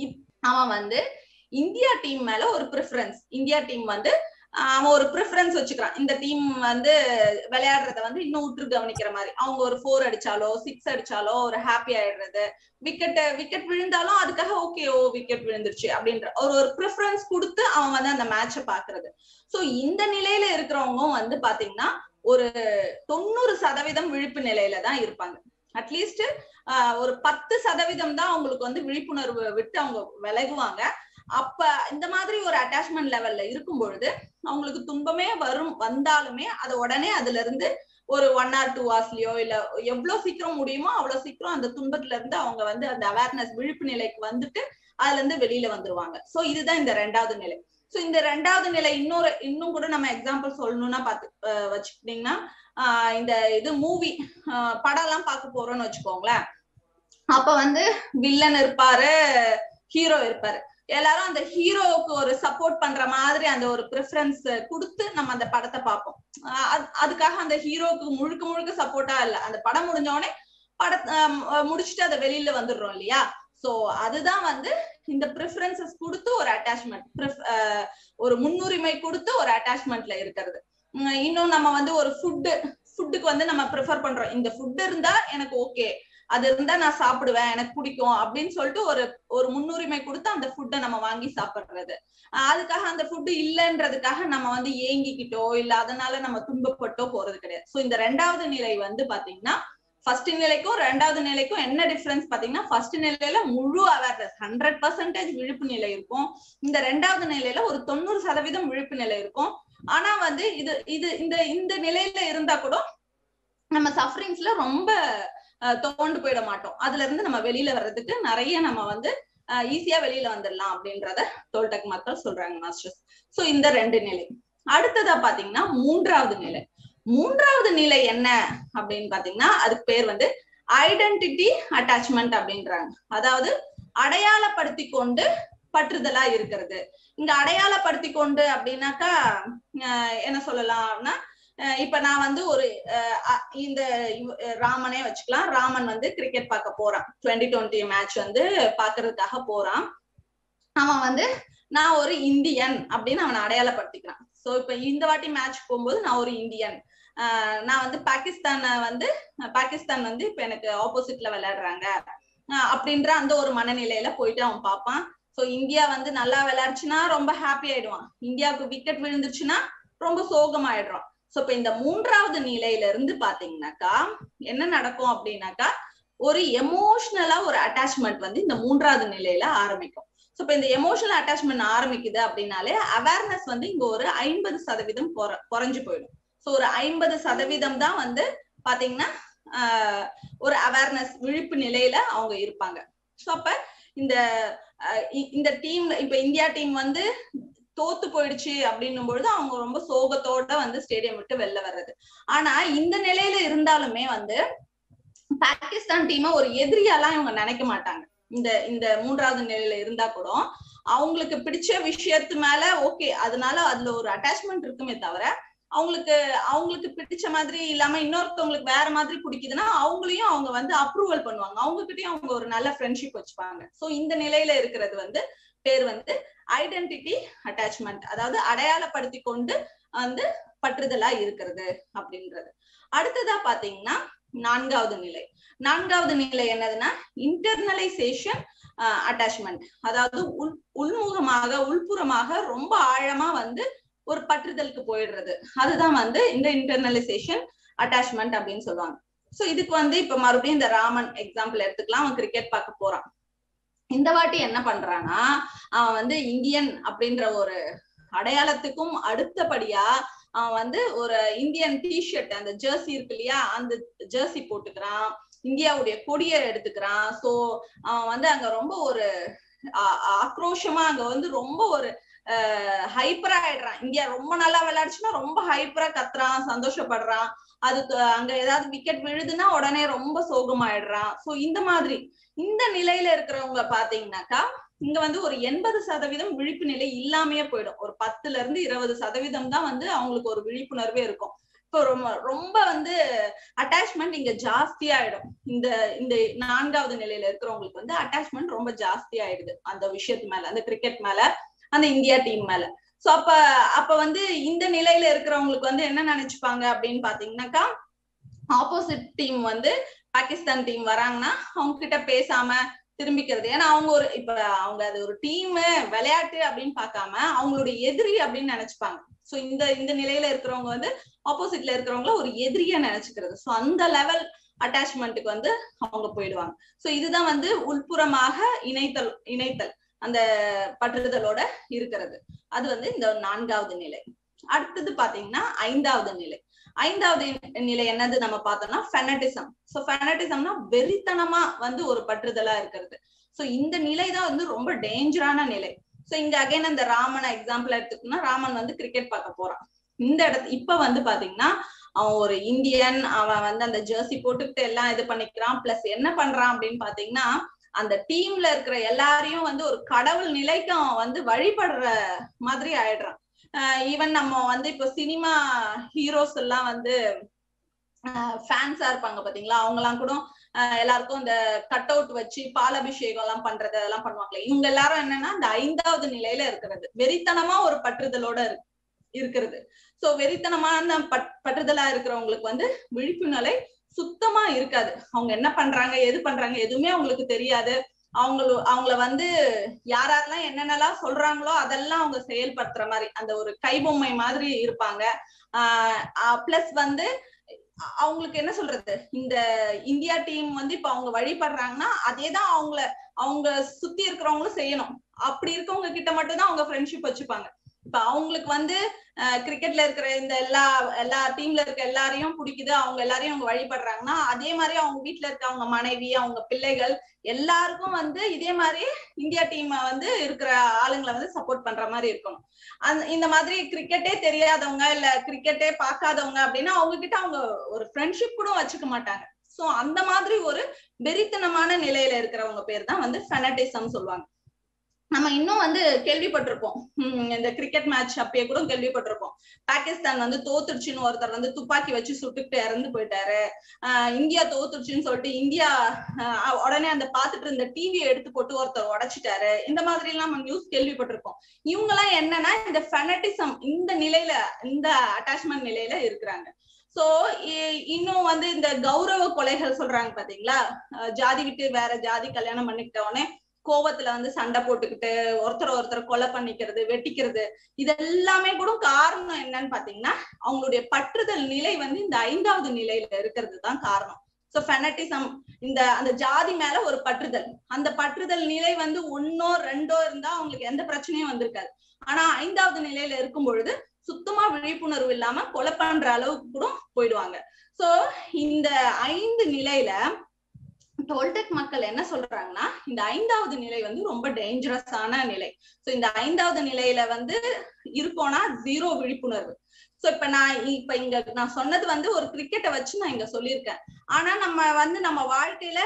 அவன் வந்து இந்தியா டீம் மேல ஒரு ப்ரிஃபரன்ஸ், இந்தியா டீம் வந்து அவன் ஒரு ப்ரிஃபரன்ஸ் வச்சுக்கிறான், இந்த டீம் வந்து விளையாடுறத வந்து இன்னும் உற்று கவனிக்கிற மாதிரி. அவங்க ஒரு ஃபோர் அடிச்சாலோ சிக்ஸ் அடிச்சாலோ ஒரு ஹாப்பி ஆயிடுறது, விக்கெட் விக்கெட் விழுந்தாலும் அதுக்காக ஓகே ஓ விக்கெட் விழுந்துருச்சு அப்படின்ற ஒரு ஒரு ப்ரிஃபரன்ஸ் கொடுத்து அவன் வந்து அந்த மேட்சை பாக்குறது. சோ இந்த நிலையில இருக்கிறவங்க வந்து பாத்தீங்கன்னா ஒரு தொண்ணூறு சதவீதம் விழிப்பு நிலையில தான் இருப்பாங்க. அட்லீஸ்ட் ஆஹ் ஒரு பத்து சதவீதம் தான் அவங்களுக்கு வந்து விழிப்புணர்வு விட்டு அவங்க விலகுவாங்க. அப்ப இந்த மாதிரி ஒரு அட்டாச்மெண்ட் லெவல்ல இருக்கும் பொழுது அவங்களுக்கு துன்பமே வரும், வந்தாலுமே அதை உடனே அதுல இருந்து ஒரு ஒன் ஆர் டூ ஹவர்ஸ்லயோ இல்ல எவ்வளவு சீக்கிரம் முடியுமோ அவ்வளவு சீக்கிரம் அந்த துன்பத்துல இருந்து அவங்க வந்து அந்த அவேர்னஸ் விழிப்பு நிலைக்கு வந்துட்டு அதுல இருந்து வெளியில வந்துருவாங்க. சோ இதுதான் இந்த ரெண்டாவது நிலை. சோ இந்த ரெண்டாவது நிலை இன்னொரு இன்னும் கூட நம்ம எக்ஸாம்பிள் சொல்லணும்னா பாத்து வச்சுக்கிட்டீங்கன்னா ஆஹ் இந்த இது மூவி படம் எல்லாம் பார்க்க போறோம்னு வச்சுக்கோங்களேன். அப்ப வந்து வில்லன் இருப்பாரு, ஹீரோ இருப்பாரு, எல்லாரும் அந்த ஹீரோவுக்கு ஒரு சப்போர்ட் பண்ற மாதிரி அந்த ஒரு ப்ரிஃபரன்ஸ் கொடுத்து நம்ம அந்த படத்தை பார்ப்போம். அதுக்காக அந்த ஹீரோவுக்கு முழுக்க முழுக்க சப்போர்ட்டா இல்ல, அந்த படம் முடிஞ்சோடனே படத்தை முடிச்சுட்டு அதை வெளியில வந்துடுறோம் இல்லையா. சோ அதுதான் வந்து இந்த ப்ரிஃபரன்சஸ் கொடுத்து ஒரு அட்டாச்மெண்ட், ஒரு முன்னுரிமை கொடுத்து ஒரு அட்டாச்மெண்ட்ல இருக்கிறது. இன்னும் நம்ம வந்து ஒரு ஃபுட்டு ஃபுட்டுக்கு வந்து நம்ம ப்ரிஃபர் பண்றோம், இந்த ஃபுட் இருந்தா எனக்கு ஓகே, அது இருந்தா நான் சாப்பிடுவேன், எனக்கு பிடிக்கும் அப்படின்னு சொல்லிட்டு ஒரு ஒரு முன்னுரிமை கொடுத்து அந்த ஃபுட்டை நம்ம வாங்கி சாப்பிடுறது. அதுக்காக அந்த ஃபுட்டு இல்லைன்றதுக்காக நம்ம வந்து ஏங்கிக்கிட்டோ இல்ல அதனால நம்ம துன்பப்பட்டோ போறது கிடையாது. சோ இந்த ரெண்டாவது நிலை வந்து பாத்தீங்கன்னா ஃபர்ஸ்ட் நிலைக்கும் ரெண்டாவது நிலைக்கும் என்ன டிஃபரன்ஸ் பாத்தீங்கன்னா, ஃபர்ஸ்ட் நிலையில முழு அவேர்னஸ் ஹண்ட்ரட் பர்சன்டேஜ் விழிப்பு நிலை இருக்கும், இந்த ரெண்டாவது நிலையில ஒரு தொண்ணூறு சதவீதம் விழிப்பு நிலை இருக்கும். ஆனா வந்து இது இது இந்த இந்த நிலையில இருந்தா கூட நம்ம சஃபரிங்ஸ்ல ரொம்ப தோண்டு போயிட மாட்டோம். அதுல இருந்து நம்ம வெளியில வர்றதுக்கு நிறைய நம்ம வந்து ஈஸியா வெளியில வந்துடலாம் அப்படின்றத தோல்டெக் மக்கள் சொல்றாங்க மாஸ்டர்ஸ். சோ இந்த ரெண்டு நிலை. அடுத்ததா பாத்தீங்கன்னா மூன்றாவது நிலை. மூன்றாவது நிலை என்ன அப்படின்னு பாத்தீங்கன்னா அதுக்கு பேர் வந்து ஐடென்டிட்டி அட்டாச்மெண்ட் அப்படின்றாங்க. அதாவது அடையாளப்படுத்தி கொண்டு பற்றுதலா இருக்கிறது. இங்க அடையாளப்படுத்தி கொண்டு அப்படின்னாக்கா என்ன சொல்லலாம்னா, இப்ப நான் வந்து ஒரு இந்த ராமனே வச்சுக்கலாம், ராமன் வந்து கிரிக்கெட் பார்க்க போறான், டுவெண்ட்டி டுவெண்ட்டி மேட்ச் வந்து பாக்குறதுக்காக போறான். அவன் வந்து நான் ஒரு இந்தியன் அப்படின்னு அவனை அடையாளப்படுத்திக்கிறான். சோ இப்ப இந்த வாட்டி மேட்ச் போகும்போது நான் ஒரு இந்தியன், ஆஹ் நான் வந்து பாகிஸ்தான வந்து பாகிஸ்தான் வந்து இப்ப எனக்கு ஆப்போசிட்ல விளையாடுறாங்க அப்படின்ற அந்த ஒரு மனநிலையில போயிட்டு அவன் பார்ப்பான். சோ இந்தியா வந்து நல்லா விளையாடுச்சுன்னா ரொம்ப ஹாப்பி ஆயிடுவான், இந்தியாவுக்கு விக்கெட் விழுந்துச்சுன்னா ரொம்ப சோகமாயிடுறான். சோ இப்ப இந்த மூன்றாவது நிலையில இருந்து பாத்தீங்கன்னாக்கா என்ன நடக்கும் அப்படின்னாக்கா ஒரு எமோஷனலா ஒரு அட்டாச்மெண்ட் வந்து இந்த மூன்றாவது நிலையில ஆரம்பிக்கும். சோ இப்ப இந்த எமோஷனல் அட்டாச்மெண்ட் ஆரம்பிக்குது அப்படின்னாலே அவேர்னஸ் வந்து இங்க ஒரு ஐம்பது சதவீதம் குறைஞ்சு போயிடும். சோ ஒரு ஐம்பது சதவீதம் தான் வந்து பாத்தீங்கன்னா ஆஹ் ஒரு அவேர்னஸ் விழிப்பு நிலையில அவங்க இருப்பாங்க. சோ அப்ப இந்த இந்த டீம் இப்ப இந்தியா டீம் வந்து தோத்து போயிடுச்சு அப்படின்னும் பொழுது அவங்க ரொம்ப சோகத்தோட வந்து ஸ்டேடியம் விட்டு வெளில வர்றது. ஆனா இந்த நிலையில இருந்தாலுமே வந்து பாகிஸ்தான் டீமை ஒரு எதிரியாலாம் இவங்க நினைக்க மாட்டாங்க. இந்த இந்த மூன்றாவது நிலையில இருந்தா கூட அவங்களுக்கு பிடிச்ச விஷயத்து மேல ஓகே, அதனால அதுல ஒரு அட்டாச்மெண்ட் இருக்குமே தவிர அவங்களுக்கு அவங்களுக்கு பிடிச்ச மாதிரி இல்லாம இன்னொருத்தவங்களுக்கு வேற மாதிரி பிடிக்குதுன்னா அவங்களையும் அவங்க வந்து அப்ரூவல் பண்ணுவாங்க, அவங்க கிட்டயும் அவங்க ஒரு நல்ல ஃப்ரெண்ட்ஷிப் வச்சுப்பாங்க. சோ இந்த நிலையில இருக்கிறது வந்து பேர் வந்து ஐடென்டிட்டி அட்டாச்மெண்ட், அதாவது அடையாளப்படுத்தி கொண்டு வந்து பற்றுதலா இருக்கிறது அப்படின்றது. அடுத்ததா பாத்தீங்கன்னா நான்காவது நிலை. நான்காவது நிலை என்னதுன்னா இன்டர்னலைசேஷன் அட்டாச்மெண்ட், அதாவது உள் உள்முகமாக உள்புறமாக ரொம்ப ஆழமா வந்து ஒரு பற்றுதலுக்கு போயிடுறது. அதுதான் வந்து இந்த இன்டர்னலைசேஷன் அட்டாச்மெண்ட் அப்படின்னு சொல்லுவாங்க. சோ இதுக்கு வந்து இப்ப மறுபடியும் இந்த ராமன் எக்ஸாம்பிள் எடுத்துக்கலாம். அவன் கிரிக்கெட் பார்க்க போறான். இந்த வாட்டி என்ன பண்றான்னா அவன் வந்து இந்தியன் அப்படின்ற ஒரு அடையாளத்துக்கும் அடுத்தபடியா அவன் வந்து ஒரு இந்தியன் டிஷர்ட், அந்த ஜெர்சி இருக்கு இல்லையா, அந்த ஜெர்சி போட்டுக்கிறான், இந்தியாவுடைய கொடியை எடுத்துக்கிறான். சோ அவன் வந்து அங்க ரொம்ப ஒரு ஆக்ரோஷமா அங்க வந்து ரொம்ப ஒரு அஹ் ஹைப்பரா ஆயிடுறான். இந்தியா ரொம்ப நல்லா விளையாடுச்சுன்னா ரொம்ப ஹைப்பரா கத்துறான், சந்தோஷப்படுறான். அது அங்க ஏதாவது விக்கெட் விழுதுன்னா உடனே ரொம்ப சோகமாயிடுறான். சோ இந்த மாதிரி இந்த நிலையில இருக்கிறவங்க பாத்தீங்கன்னாக்கா இங்க வந்து ஒரு எண்பது சதவீதம் விழிப்பு நிலை இல்லாமையே போயிடும். ஒரு பத்துல இருந்து இருபது சதவீதம் தான் வந்து அவங்களுக்கு ஒரு விழிப்புணர்வே இருக்கும். இப்போ ரொம்ப ரொம்ப வந்து அட்டாச்மெண்ட் இங்க ஜாஸ்தி ஆயிடும். இந்த இந்த நான்காவது நிலையில இருக்கிறவங்களுக்கு வந்து அட்டாச்மெண்ட் ரொம்ப ஜாஸ்தி ஆயிடுது அந்த விஷயத்து மேல, அந்த கிரிக்கெட் மேல, அந்த இந்தியா டீம் மேல. சோ அப்ப அப்ப வந்து இந்த நிலையில இருக்கிறவங்களுக்கு வந்து என்ன நினைச்சுப்பாங்க அப்படின்னு பாத்தீங்கன்னாக்கா ஆப்போசிட் டீம் வந்து பாகிஸ்தான் டீம் வராங்கன்னா அவங்க கிட்ட பேசாம திரும்பிக்கிறது. ஏன்னா அவங்க ஒரு இப்ப அவங்க அது ஒரு டீம் விளையாட்டு அப்படின்னு பார்க்காம அவங்களுடைய எதிரி அப்படின்னு நினைச்சுப்பாங்க. சோ இந்த இந்த நிலையில இருக்கிறவங்க வந்து ஆப்போசிட்ல இருக்கிறவங்கள ஒரு எதிரியா நினைச்சுக்கிறது. சோ அந்த லெவல் அட்டாச்மெண்ட்டுக்கு வந்து அவங்க போயிடுவாங்க. சோ இதுதான் வந்து உள்புறமாக இணைத்தல் இணைத்தல் அந்த பற்றுதலோட இருக்கிறது. அது வந்து இந்த நான்காவது நிலை. அடுத்தது பாத்தீங்கன்னா ஐந்தாவது நிலை. ஐந்தாவது நிலை என்னது நம்ம பார்த்தோம்னா ஃபெனட்டிசம். சோ ஃபெனட்டிசம்னா வெறித்தனமா வந்து ஒரு பற்றுதலா இருக்கிறது. சோ இந்த நிலை தான் வந்து ரொம்ப டேஞ்சரான நிலை. சோ இங்க அகைன் அந்த ராமனை எக்ஸாம்பிள் எடுத்துக்கணும்னா ராமன் வந்து கிரிக்கெட் பார்க்க போறான். இந்த இடத்து இப்ப வந்து பாத்தீங்கன்னா அவன் ஒரு இந்தியன், அவன் வந்து அந்த ஜெர்சி போட்டுக்கிட்டு எல்லாம் இது பண்ணிக்கிறான். பிளஸ் என்ன பண்றான் அப்படின்னு பாத்தீங்கன்னா அந்த டீம்ல இருக்கிற எல்லாரையும் வந்து ஒரு கடவுள் நிலைக்கு அவன் வந்து வழிபடுற மாதிரி ஆயிடுறான். ஈவன் நம்ம வந்து இப்போ சினிமா ஹீரோஸ் எல்லாம் வந்து ஃபேன்ஸா இருப்பாங்க பாத்தீங்களா, அவங்க எல்லாம் கூட எல்லாருக்கும் இந்த கட் அவுட் வச்சு பாலாபிஷேகம் எல்லாம் பண்றது அதெல்லாம் பண்ணுவாங்களே. இவங்க எல்லாரும் என்னன்னா இந்த ஐந்தாவது நிலையில இருக்கிறது, வெறித்தனமா ஒரு பற்றுதலோட இருக்கிறது. சோ வெறித்தனமான பட் பற்றுதலா இருக்கிறவங்களுக்கு வந்து விழிப்பு நிலை சுத்தமா இருக்காது. அவங்க என்ன பண்றாங்க எது பண்றாங்க எதுவுமே அவங்களுக்கு தெரியாது. அவங்கள அவங்கள வந்து யாரெல்லாம் என்னென்னலாம் சொல்றாங்களோ அதெல்லாம் அவங்க செயல்படுத்துற மாதிரி அந்த ஒரு கைபொம்மை மாதிரி இருப்பாங்க. ஆஹ் பிளஸ் வந்து அவங்களுக்கு என்ன சொல்றது, இந்த இந்தியா டீம் வந்து இப்ப அவங்க வழிபடுறாங்கன்னா அதேதான் அவங்கள அவங்க சுத்தி இருக்கிறவங்களும் செய்யணும். அப்படி இருக்கவங்க கிட்ட மட்டும் தான் அவங்க ஃப்ரெண்ட்ஷிப் வச்சுப்பாங்க. இப்ப அவங்களுக்கு வந்து அஹ் கிரிக்கெட்ல இருக்கிற இந்த எல்லா எல்லா டீம்ல இருக்க எல்லாரையும் பிடிக்குது, அவங்க எல்லாரையும் அவங்க வழிபடுறாங்கன்னா அதே மாதிரி அவங்க வீட்டுல இருக்க அவங்க மனைவி அவங்க பிள்ளைகள் எல்லாருக்கும் வந்து இதே மாதிரி இந்தியா டீம் வந்து இருக்கிற ஆளுங்களை வந்து சப்போர்ட் பண்ற மாதிரி இருக்கணும். அந்த இந்த மாதிரி கிரிக்கெட்டே தெரியாதவங்க இல்ல கிரிக்கெட்டே பார்க்காதவங்க அப்படின்னா அவங்க கிட்ட அவங்க ஒரு ஃப்ரெண்ட்ஷிப் கூட வச்சுக்க மாட்டாங்க. சோ அந்த மாதிரி ஒரு வெறித்தனமான நிலையில இருக்கிறவங்க பேர் தான் வந்து ஃபெனட்டிசம் சொல்லுவாங்க. நம்ம இன்னும் வந்து கேள்விப்பட்டிருப்போம், உம் இந்த கிரிக்கெட் மேட்ச் அப்பயே கூட கேள்விப்பட்டிருப்போம். பாகிஸ்தான் வந்து தோத்துருச்சுன்னு ஒருத்தர் வந்து துப்பாக்கி வச்சு சுட்டுக்கிட்டு இறந்து போயிட்டாரு. ஆஹ் இந்தியா தோத்துருச்சுன்னு சொல்லிட்டு இந்தியா ஆஹ் உடனே அந்த பாத்துட்டு இருந்த டிவியை எடுத்து போட்டு ஒருத்தர் உடைச்சிட்டாரு. இந்த மாதிரி எல்லாம் நம்ம நியூஸ் கேள்விப்பட்டிருப்போம். இவங்க எல்லாம் என்னன்னா இந்த ஃபெனட்டிசம் இந்த நிலையில இந்த அட்டாச்மெண்ட் நிலையில இருக்கிறாங்க. சோ இன்னும் வந்து இந்த கௌரவ கொலைகள் சொல்றாங்க பாத்தீங்களா, ஜாதி விட்டு வேற ஜாதி கல்யாணம் பண்ணிக்கிட்ட உடனே கோவத்துல வந்து சண்டை போட்டுக்கிட்டு ஒருத்தர் ஒருத்தர் கொலை பண்ணிக்கிறது, வெட்டிக்கிறது, இதெல்லாமே கூட காரணம் என்னன்னு பாத்தீங்கன்னா அவங்களுடைய பற்றுதல் நிலை வந்து இந்த ஐந்தாவது நிலையில இருக்கிறது தான் காரணம். சோ ஃபெனட்டிசம், இந்த அந்த ஜாதி மேல ஒரு பற்றுதல், அந்த பற்றுதல் நிலை வந்து ஒன்னோ ரெண்டோ இருந்தா அவங்களுக்கு எந்த பிரச்சனையும் வந்திருக்காது. ஆனா ஐந்தாவது நிலையில இருக்கும் பொழுது சுத்தமா விழிப்புணர்வு இல்லாம கொலை பண்ற அளவுக்கு கூட போயிடுவாங்க. சோ இந்த ஐந்து நிலையில டோல்டெக் மக்கள் என்ன சொல்றாங்கன்னா இந்த ஐந்தாவது நிலை வந்து ரொம்ப டேஞ்சரஸான நிலை. சோ இந்த ஐந்தாவது நிலையில வந்து இருக்கோம்னா ஜீரோ விழிப்புணர்வு. சோ இப்ப நான் இப்ப இங்க நான் சொன்னது வந்து ஒரு கிரிக்கெட்டை வச்சு நான் இங்க சொல்லியிருக்கேன். ஆனா நம்ம வந்து நம்ம வாழ்க்கையில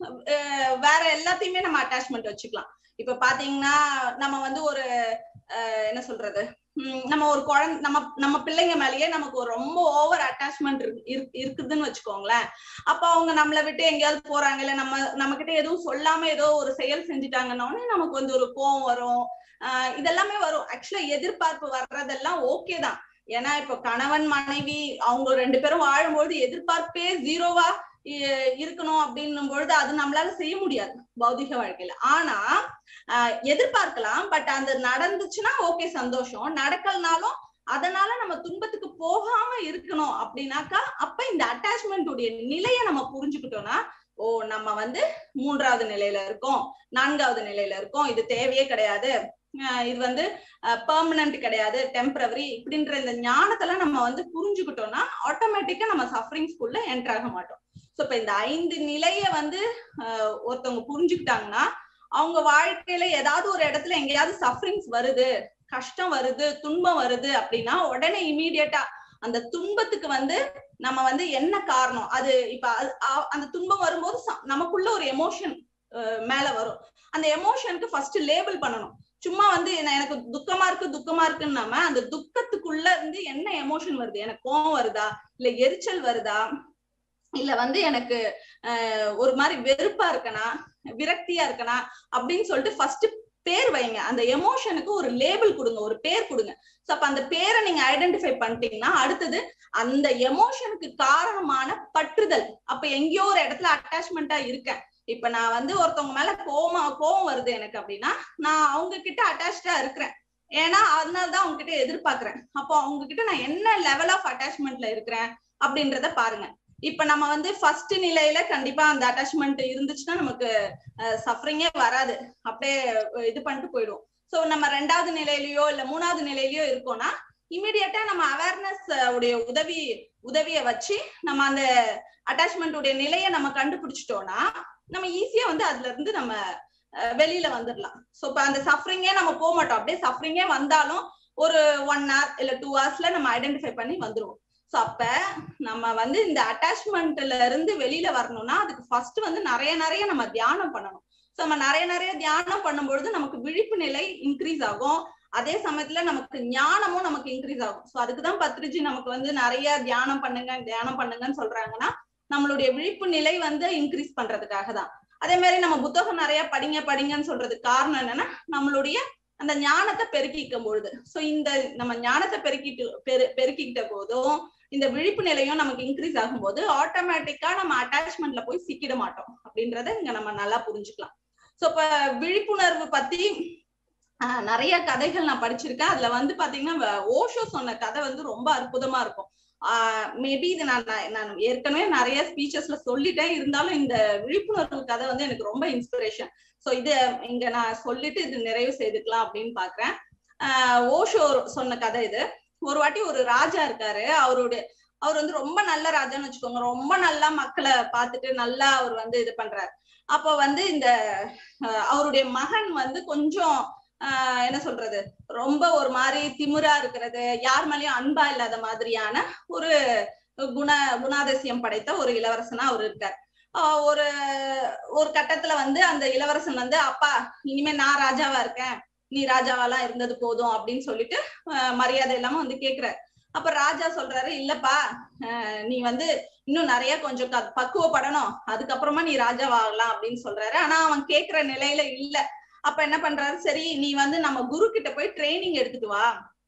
வேற எல்லாத்தையுமே நம்ம அட்டாச்மெண்ட் வச்சுக்கலாம். இப்ப பாத்தீங்கன்னா நம்ம வந்து ஒரு அஹ் என்ன சொல்றது, உம் நம்ம ஒரு குழந்தை, நம்ம நம்ம பிள்ளைங்க மேலேயே நமக்கு ஒரு ரொம்ப ஓவர் அட்டாச்மெண்ட் இருக்குதுன்னு வச்சுக்கோங்களேன். அப்ப அவங்க நம்மளை விட்டு எங்கேயாவது போறாங்க, இல்ல நம்ம நம்ம கிட்ட எதுவும் சொல்லாம ஏதோ ஒரு செயல் செஞ்சுட்டாங்கன்னா நமக்கு வந்து ஒரு கோவம் வரும். ஆஹ் இதெல்லாமே வரும். ஆக்சுவலா எதிர்பார்ப்பு வர்றதெல்லாம் ஓகே தான். ஏன்னா இப்ப கணவன் மனைவி அவங்க ரெண்டு பேரும் வாழும்போது எதிர்பார்ப்பே ஜீரோவா இருக்கணும் அப்படின்னும் பொழுது அது நம்மளால செய்ய முடியாது பௌதிக வாழ்க்கையில. ஆனா ஆஹ் எதிர்பார்க்கலாம். பட் அந்த நடந்துச்சுன்னா ஓகே சந்தோஷம், நடக்கலனாலும் அதனால நம்ம துன்பத்துக்கு போகாம இருக்கணும் அப்படின்னாக்கா அப்ப இந்த அட்டாச்மெண்ட் உடைய நிலைய நம்ம புரிஞ்சுக்கிட்டோம்னா, ஓ நம்ம வந்து மூன்றாவது நிலையில இருக்கோம், நான்காவது நிலையில இருக்கோம், இது தேவையே கிடையாது, இது வந்து பெர்மனன்ட் கிடையாது, டெம்பரவரி, இப்படின்ற இந்த ஞானத்தெல்லாம் நம்ம வந்து புரிஞ்சுக்கிட்டோம்னா ஆட்டோமேட்டிக்கா நம்ம சஃபரிங்ஸ்குள்ள என்டர் ஆக மாட்டோம். சோ இப்ப இந்த ஐந்து நிலைய வந்து அஹ் ஒருத்தவங்க புரிஞ்சுக்கிட்டாங்கன்னா அவங்க வாழ்க்கையில ஏதாவது ஒரு இடத்துல எங்கேயாவது சஃபரிங்ஸ் வருது, கஷ்டம் வருது, துன்பம் வருது அப்படின்னா உடனே இமீடியட்டா அந்த துன்பத்துக்கு வந்து நம்ம வந்து என்ன காரணம், அது இப்ப அந்த துன்பம் வரும்போது நமக்குள்ள ஒரு எமோஷன் மேல வரும். அந்த எமோஷனுக்கு ஃபர்ஸ்ட் லேபிள் பண்ணணும். சும்மா வந்து எனக்கு துக்கமா இருக்கு துக்கமா இருக்குன்னு நாம அந்த துக்கத்துக்குள்ள இருந்து என்ன எமோஷன் வருது, எனக்கு கோவம் வருதா, இல்ல எரிச்சல் வருதா, இல்ல வந்து எனக்கு அஹ் ஒரு மாதிரி வெறுப்பா இருக்கனா, விரக்தியா இருக்கனா அப்படின்னு சொல்லிட்டு ஃபர்ஸ்ட் பேர் வைங்க. அந்த எமோஷனுக்கு ஒரு லேபிள் கொடுங்க, ஒரு பேர் கொடுங்க. சோ அப்ப அந்த பேரை நீங்க ஐடென்டிஃபை பண்ணிட்டீங்கன்னா அடுத்தது அந்த எமோஷனுக்கு காரணமான பற்றுதல். அப்ப எங்கேயோ ஒரு இடத்துல அட்டாச்மெண்டா இருக்கேன். இப்ப நான் வந்து ஒருத்தவங்க மேல கோவமா கோவம் வருது எனக்கு அப்படின்னா நான் அவங்க கிட்ட அட்டாச்சா இருக்கிறேன், ஏன்னா அதனாலதான் அவங்க கிட்ட எதிர்பார்க்கிறேன். அப்போ அவங்க கிட்ட நான் என்ன லெவல் ஆஃப் அட்டாச்மெண்ட்ல இருக்கிறேன் அப்படின்றத பாருங்க. இப்ப நம்ம வந்து ஃபர்ஸ்ட் நிலையில கண்டிப்பா அந்த அட்டாச்மெண்ட் இருந்துச்சுன்னா நமக்கு சஃபரிங்கே வராது, அப்படியே இது பண்ணிட்டு போயிடும். சோ நம்ம ரெண்டாவது நிலையிலயோ இல்ல மூணாவது நிலையிலயோ இருக்கோம்னா இமீடியட்டா நம்ம அவேர்னஸ் உடைய உதவி உதவிய வச்சு நம்ம அந்த அட்டாச்மெண்ட் உடைய நிலையை நம்ம கண்டுபிடிச்சிட்டோம்னா நம்ம ஈஸியா வந்து அதுல இருந்து நம்ம வெளியில வந்துடலாம். சோ இப்ப அந்த சஃபரிங்கே நம்ம போக மாட்டோம். அப்படியே சஃபரிங்கே வந்தாலும் ஒரு ஒன் ஹவர் இல்ல டூ ஹவர்ஸ்ல நம்ம ஐடென்டிஃபை பண்ணி வந்துருவோம். சோ அப்ப நம்ம வந்து இந்த அட்டாச்மெண்ட்ல இருந்து வெளியில வரணும்னா அதுக்கு ஃபர்ஸ்ட் வந்து நிறைய நிறைய நம்ம தியானம் பண்ணணும். சோ நம்ம நிறைய நிறைய தியானம் பண்ணும்பொழுது நமக்கு விழிப்பு நிலை இன்க்ரீஸ் ஆகும், அதே சமயத்துல நமக்கு ஞானமும் நமக்கு இன்க்ரீஸ் ஆகும். சோ அதுக்குதான் பத்ரிஜி நமக்கு வந்து நிறைய தியானம் பண்ணுங்க தியானம் பண்ணுங்கன்னு சொல்றாங்கன்னா நம்மளுடைய விழிப்பு நிலை வந்து இன்க்ரீஸ் பண்றதுக்காக தான். அதே மாதிரி நம்ம புத்தகம் நிறைய படிங்க படிங்கன்னு சொல்றதுக்கு காரணம் என்னன்னா நம்மளுடைய அந்த ஞானத்தை பெருக்கிக்கும் பொழுது. சோ இந்த நம்ம ஞானத்தை பெருக்கிட்டு பெரு பெருக்கிக்கிட்ட போதும் இந்த விழிப்பு நிலையும் நமக்கு இன்க்ரீஸ் ஆகும் போது ஆட்டோமேட்டிக்கா நம்ம அட்டாச்மெண்ட்ல போய் சிக்கிட மாட்டோம் அப்படின்றத இங்க நம்ம நல்லா புரிஞ்சுக்கலாம். சோ இப்ப விழிப்புணர்வு பத்தி ஆஹ் நிறைய கதைகள் நான் படிச்சிருக்கேன். அதுல வந்து பாத்தீங்கன்னா ஓஷோ சொன்ன கதை வந்து ரொம்ப அற்புதமா இருக்கும். ஆஹ் மேபி இது நான் நான் ஏற்கனவே நிறைய ஸ்பீச்சஸ்ல சொல்லிட்டேன், இருந்தாலும் இந்த விழிப்புணர்வு கதை வந்து எனக்கு ரொம்ப இன்ஸ்பிரேஷன். சோ இது இங்க நான் சொல்லிட்டு இது நிறைவு செய்துக்கலாம் அப்படின்னு பாக்குறேன். ஆஹ் ஓஷோ சொன்ன கதை இது. ஒரு வாட்டி ஒரு ராஜா இருக்காரு, அவருடைய அவர் வந்து ரொம்ப நல்ல ராஜான்னு வச்சுக்கோங்க, ரொம்ப நல்லா மக்களை பார்த்துட்டு நல்லா அவர் வந்து இது பண்றாரு. அப்ப வந்து இந்த அவருடைய மகன் வந்து கொஞ்சம் ஆஹ் என்ன சொல்றது, ரொம்ப ஒரு மாதிரி திமிரா இருக்கிறது, யார் மேலயும் அன்பா இல்லாத மாதிரியான ஒரு குண குணாதிசயம் படைத்த ஒரு இளவரசனா அவர் இருக்கார். ஆஹ் ஒரு ஒரு கட்டத்துல வந்து அந்த இளவரசன் வந்து அப்பா இனிமே நான் ராஜாவா இருக்கேன், நீ ராஜாவெல்லாம் இருந்தது போதும் அப்படின்னு சொல்லிட்டு மரியாதை இல்லாம வந்து கேக்குறாரு. அப்ப ராஜா சொல்றாரு, இல்லப்பா நீ வந்து இன்னும் நிறைய கொஞ்சம் பக்குவப்படணும், அதுக்கப்புறமா நீ ராஜாவாகலாம் அப்படின்னு சொல்றாரு. ஆனா அவன் கேக்குற நிலையில இல்ல. அப்ப என்ன பண்றாரு, சரி நீ வந்து நம்ம குரு கிட்ட போய் ட்ரைனிங் எடுத்துட்டு வா,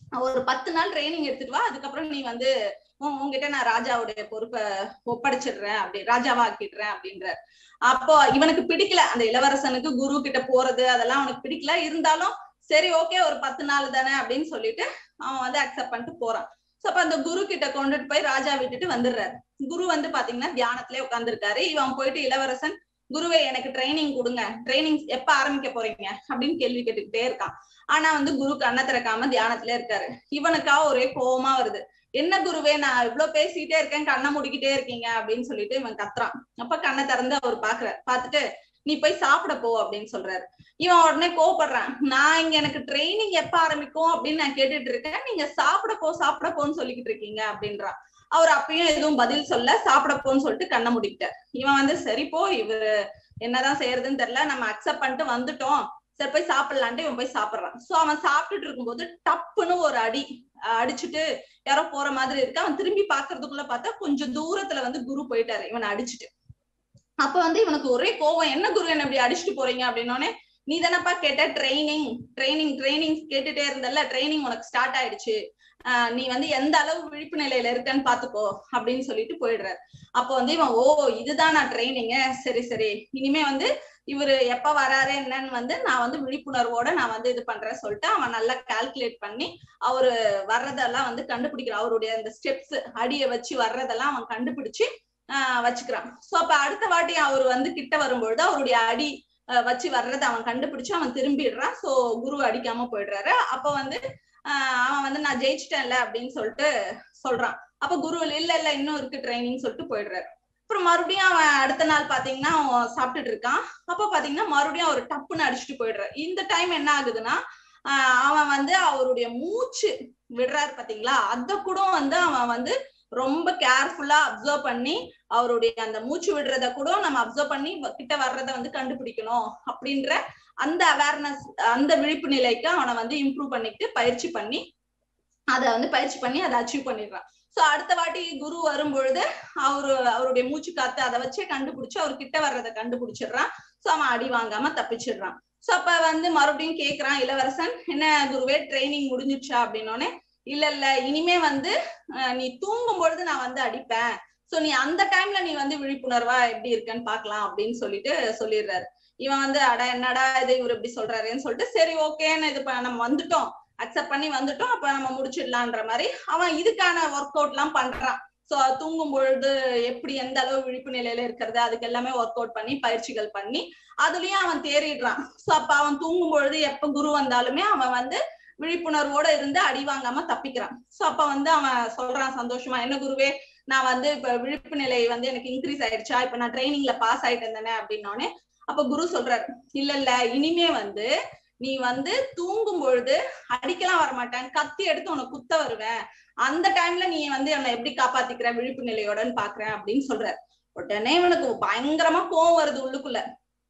ஒரு பத்து நாள் ட்ரைனிங் எடுத்துட்டு வா, அதுக்கப்புறம் நீ வந்து உங்ககிட்ட நான் ராஜாவுடைய பொறுப்பை ஒப்படைச்சிடுறேன், அப்படி ராஜாவா ஆக்கிடுறேன் அப்படின்ற. அப்போ இவனுக்கு பிடிக்கல, அந்த இளவரசனுக்கு குரு கிட்ட போறது அதெல்லாம் அவனுக்கு பிடிக்கல. இருந்தாலும் சரி ஓகே ஒரு பத்து நாள் தானே அப்படின்னு சொல்லிட்டு அவன் வந்து அக்செப்ட் பண்ணிட்டு போறான். சோ அப்ப அந்த குரு கிட்ட கொண்டுட்டு போய் ராஜா விட்டுட்டு வந்துடுறாரு. குரு வந்து பாத்தீங்கன்னா தியானத்திலே உட்கார்ந்துருக்காரு. இவன் போயிட்டு இளவரசன், குருவே எனக்கு ட்ரைனிங் கொடுங்க, ட்ரைனிங் எப்ப ஆரம்பிக்க போறீங்க அப்படின்னு கேள்வி கேட்டுக்கிட்டே இருக்கான். ஆனா வந்து குரு கண்ணை திறக்காம தியானத்திலே இருக்காரு. இவனுக்கா ஒரே கோவமா வருது. என்ன குருவே, நான் இவ்வளவு பேசிக்கிட்டே இருக்கேன், கண்ணை முடிக்கிட்டே இருக்கீங்க அப்படின்னு சொல்லிட்டு இவன் கத்துறான். அப்ப கண்ணை திறந்து அவர் பாக்குறாரு. பாத்துட்டு நீ போய் சாப்பிட போ அப்படின்னு சொல்றாரு. இவன் உடனே கோவப்படுறான். நான் இங்க எனக்கு ட்ரைனிங் எப்ப ஆரம்பிக்கும் அப்படின்னு நான் கேட்டுட்டு இருக்கேன், நீங்க சாப்பிட போ சாப்பிட போன்னு சொல்லிக்கிட்டு இருக்கீங்க அப்படின்றான். அவர் அப்பயும் எதுவும் பதில் சொல்ல, சாப்பிட போன்னு சொல்லிட்டு கண்ணை முடிக்கிட்டார். இவன் வந்து சரி போ, இவரு என்னதான் செய்யறதுன்னு தெரியல, நம்ம அக்செப்ட் பண்ணிட்டு வந்துட்டோம், சரி போய் சாப்பிடலான்ட்டு இவன் போய் சாப்பிடுறான். சோ அவன் சாப்பிட்டுட்டு இருக்கும்போது டப்புன்னு ஒரு அடி அடிச்சுட்டு யாரோ போற மாதிரி இருக்கு. அவன் திரும்பி பாக்குறதுக்குள்ள பார்த்தா கொஞ்சம் தூரத்துல வந்து குரு போயிட்டாரு இவனை அடிச்சுட்டு. அப்ப வந்து இவனுக்கு ஒரே கோவம், என்ன குரு என்ன இப்படி அடிச்சுட்டு போறீங்க அப்படின்னோடனே, நீ தானப்பா கேட்ட ட்ரைனிங் ட்ரைனிங் ட்ரைனிங் கேட்டுட்டே இருந்தல்ல, ட்ரைனிங் உனக்கு ஸ்டார்ட் ஆயிடுச்சு, ஆஹ் நீ வந்து எந்த அளவு விழிப்பு நிலையில இருக்கன்னு பாத்துக்கோ அப்படின்னு சொல்லிட்டு போயிடுறாரு. அப்போ வந்து இவன் ஓ இதுதான் நான் ட்ரைனிங்க, சரி சரி இனிமே வந்து இவரு எப்ப வராரு என்னன்னு வந்து நான் வந்து விழிப்புணர்வோட நான் வந்து இது பண்றேன்னு சொல்லிட்டு அவன் நல்லா கால்குலேட் பண்ணி அவரு வர்றதெல்லாம் வந்து கண்டுபிடிக்கிறான். அவருடைய அந்த ஸ்டெப்ஸ் அடிய வச்சு வர்றதெல்லாம் அவன் கண்டுபிடிச்சு ஆஹ் வச்சுக்கிறான். சோ அப்ப அடுத்த வாட்டி அவர் வந்து கிட்ட வரும்பொழுது அவருடைய அடி வச்சு வர்றதை அவன் கண்டுபிடிச்சு அவன் திரும்பிடுறான். சோ குரு அடிக்காம போயிடுறாரு. அப்ப வந்து ஆஹ் அவன் வந்து நான் ஜெயிச்சிட்டேன்ல அப்படின்னு சொல்லிட்டு சொல்றான். அப்ப குரு இல்ல இல்ல இன்னும் இருக்கு ட்ரைனிங் சொல்லிட்டு போயிடுறாரு. அப்புறம் மறுபடியும் அவன் அடுத்த நாள் பாத்தீங்கன்னா அவன் சாப்பிட்டுட்டு இருக்கான். அப்ப பாத்தீங்கன்னா மறுபடியும் அவர் டப்புன்னு அடிச்சுட்டு போயிடுறாரு. இந்த டைம் என்ன ஆகுதுன்னா ஆஹ் அவன் வந்து அவருடைய மூச்சு விடுறாரு பாத்தீங்களா, அத கூட வந்து அவன் வந்து ரொம்ப கேர்ஃபுல்லா அப்சர்வ் பண்ணி அவருடைய அந்த மூச்சு விடுறத கூட நம்ம அப்சர்வ் பண்ணி கிட்ட வர்றதை வந்து கண்டுபிடிக்கணும் அப்படின்ற அந்த அவேர்னஸ், அந்த விழிப்பு நிலைக்கு அவனை வந்து இம்ப்ரூவ் பண்ணிட்டு பயிற்சி பண்ணி அதை வந்து பயிற்சி பண்ணி அதை அச்சீவ் பண்ணிடுறான். சோ அடுத்த வாட்டி குரு வரும்பொழுது அவரு அவருடைய மூச்சு காத்து அதை வச்சே கண்டுபிடிச்சு அவர் கிட்ட வர்றதை கண்டுபிடிச்சிடுறான். சோ அவன் அடி வாங்காம தப்பிச்சிடுறான். சோ அப்ப வந்து மறுபடியும் கேக்குறான் இளவரசன், என்ன குருவே ட்ரைனிங் முடிஞ்சிடுச்சா அப்படின்னோடனே, இல்ல இல்ல இனிமே வந்து நீ தூங்கும் பொழுது நான் வந்து அடிப்பேன், சோ நீ அந்த டைம்ல நீ வந்து விழிப்புணர்வா எப்படி இருக்கன்னு பாக்கலாம் அப்படின்னு சொல்லிட்டு சொல்லிடுறாரு. இவன் வந்து அட என்னடா இது இவர் இப்படி சொல்றாருன்னு சொல்லிட்டு சரி ஓகேன்னு இது நம்ம வந்துட்டோம், அக்செப்ட் பண்ணி வந்துட்டோம், அப்ப நம்ம முடிச்சிடலான்ற மாதிரி அவன் இதுக்கான ஒர்க் அவுட் எல்லாம் பண்றான். சோ தூங்கும் பொழுது எப்படி எந்த அளவு விழிப்பு நிலையில இருக்கிறது அதுக்கு எல்லாமே ஒர்க் அவுட் பண்ணி பயிற்சிகள் பண்ணி அதுலயும் அவன் தேறிடுறான். சோ அப்ப அவன் தூங்கும் பொழுது எப்ப குரு வந்தாலுமே அவன் வந்து விழிப்புணர்வோட இருந்து அடி வாங்காம தப்பிக்கிறான். சோ அப்ப வந்து அவன் சொல்றான் சந்தோஷமா, என்ன குருவே நான் வந்து இப்ப விழிப்பு நிலை வந்து எனக்கு இன்க்ரீஸ் ஆயிடுச்சா, இப்ப நான் ட்ரைனிங்ல பாஸ் ஆயிட்டேன் தானே அப்படின்னோடனே அப்ப குரு சொல்றாரு, இல்ல இல்ல இனிமே வந்து நீ வந்து தூங்கும் பொழுது அடிக்கலாம் வரமாட்டேன், கத்தி எடுத்து உனக்கு குத்த வருவேன், அந்த டைம்ல நீ வந்து என்னை எப்படி காப்பாத்திக்கிற விழிப்பு நிலையோடன்னு பாக்குறேன் அப்படின்னு சொல்றாரு. உடனே இவனுக்கு பயங்கரமா கோவம் வருது உள்ளுக்குள்ள.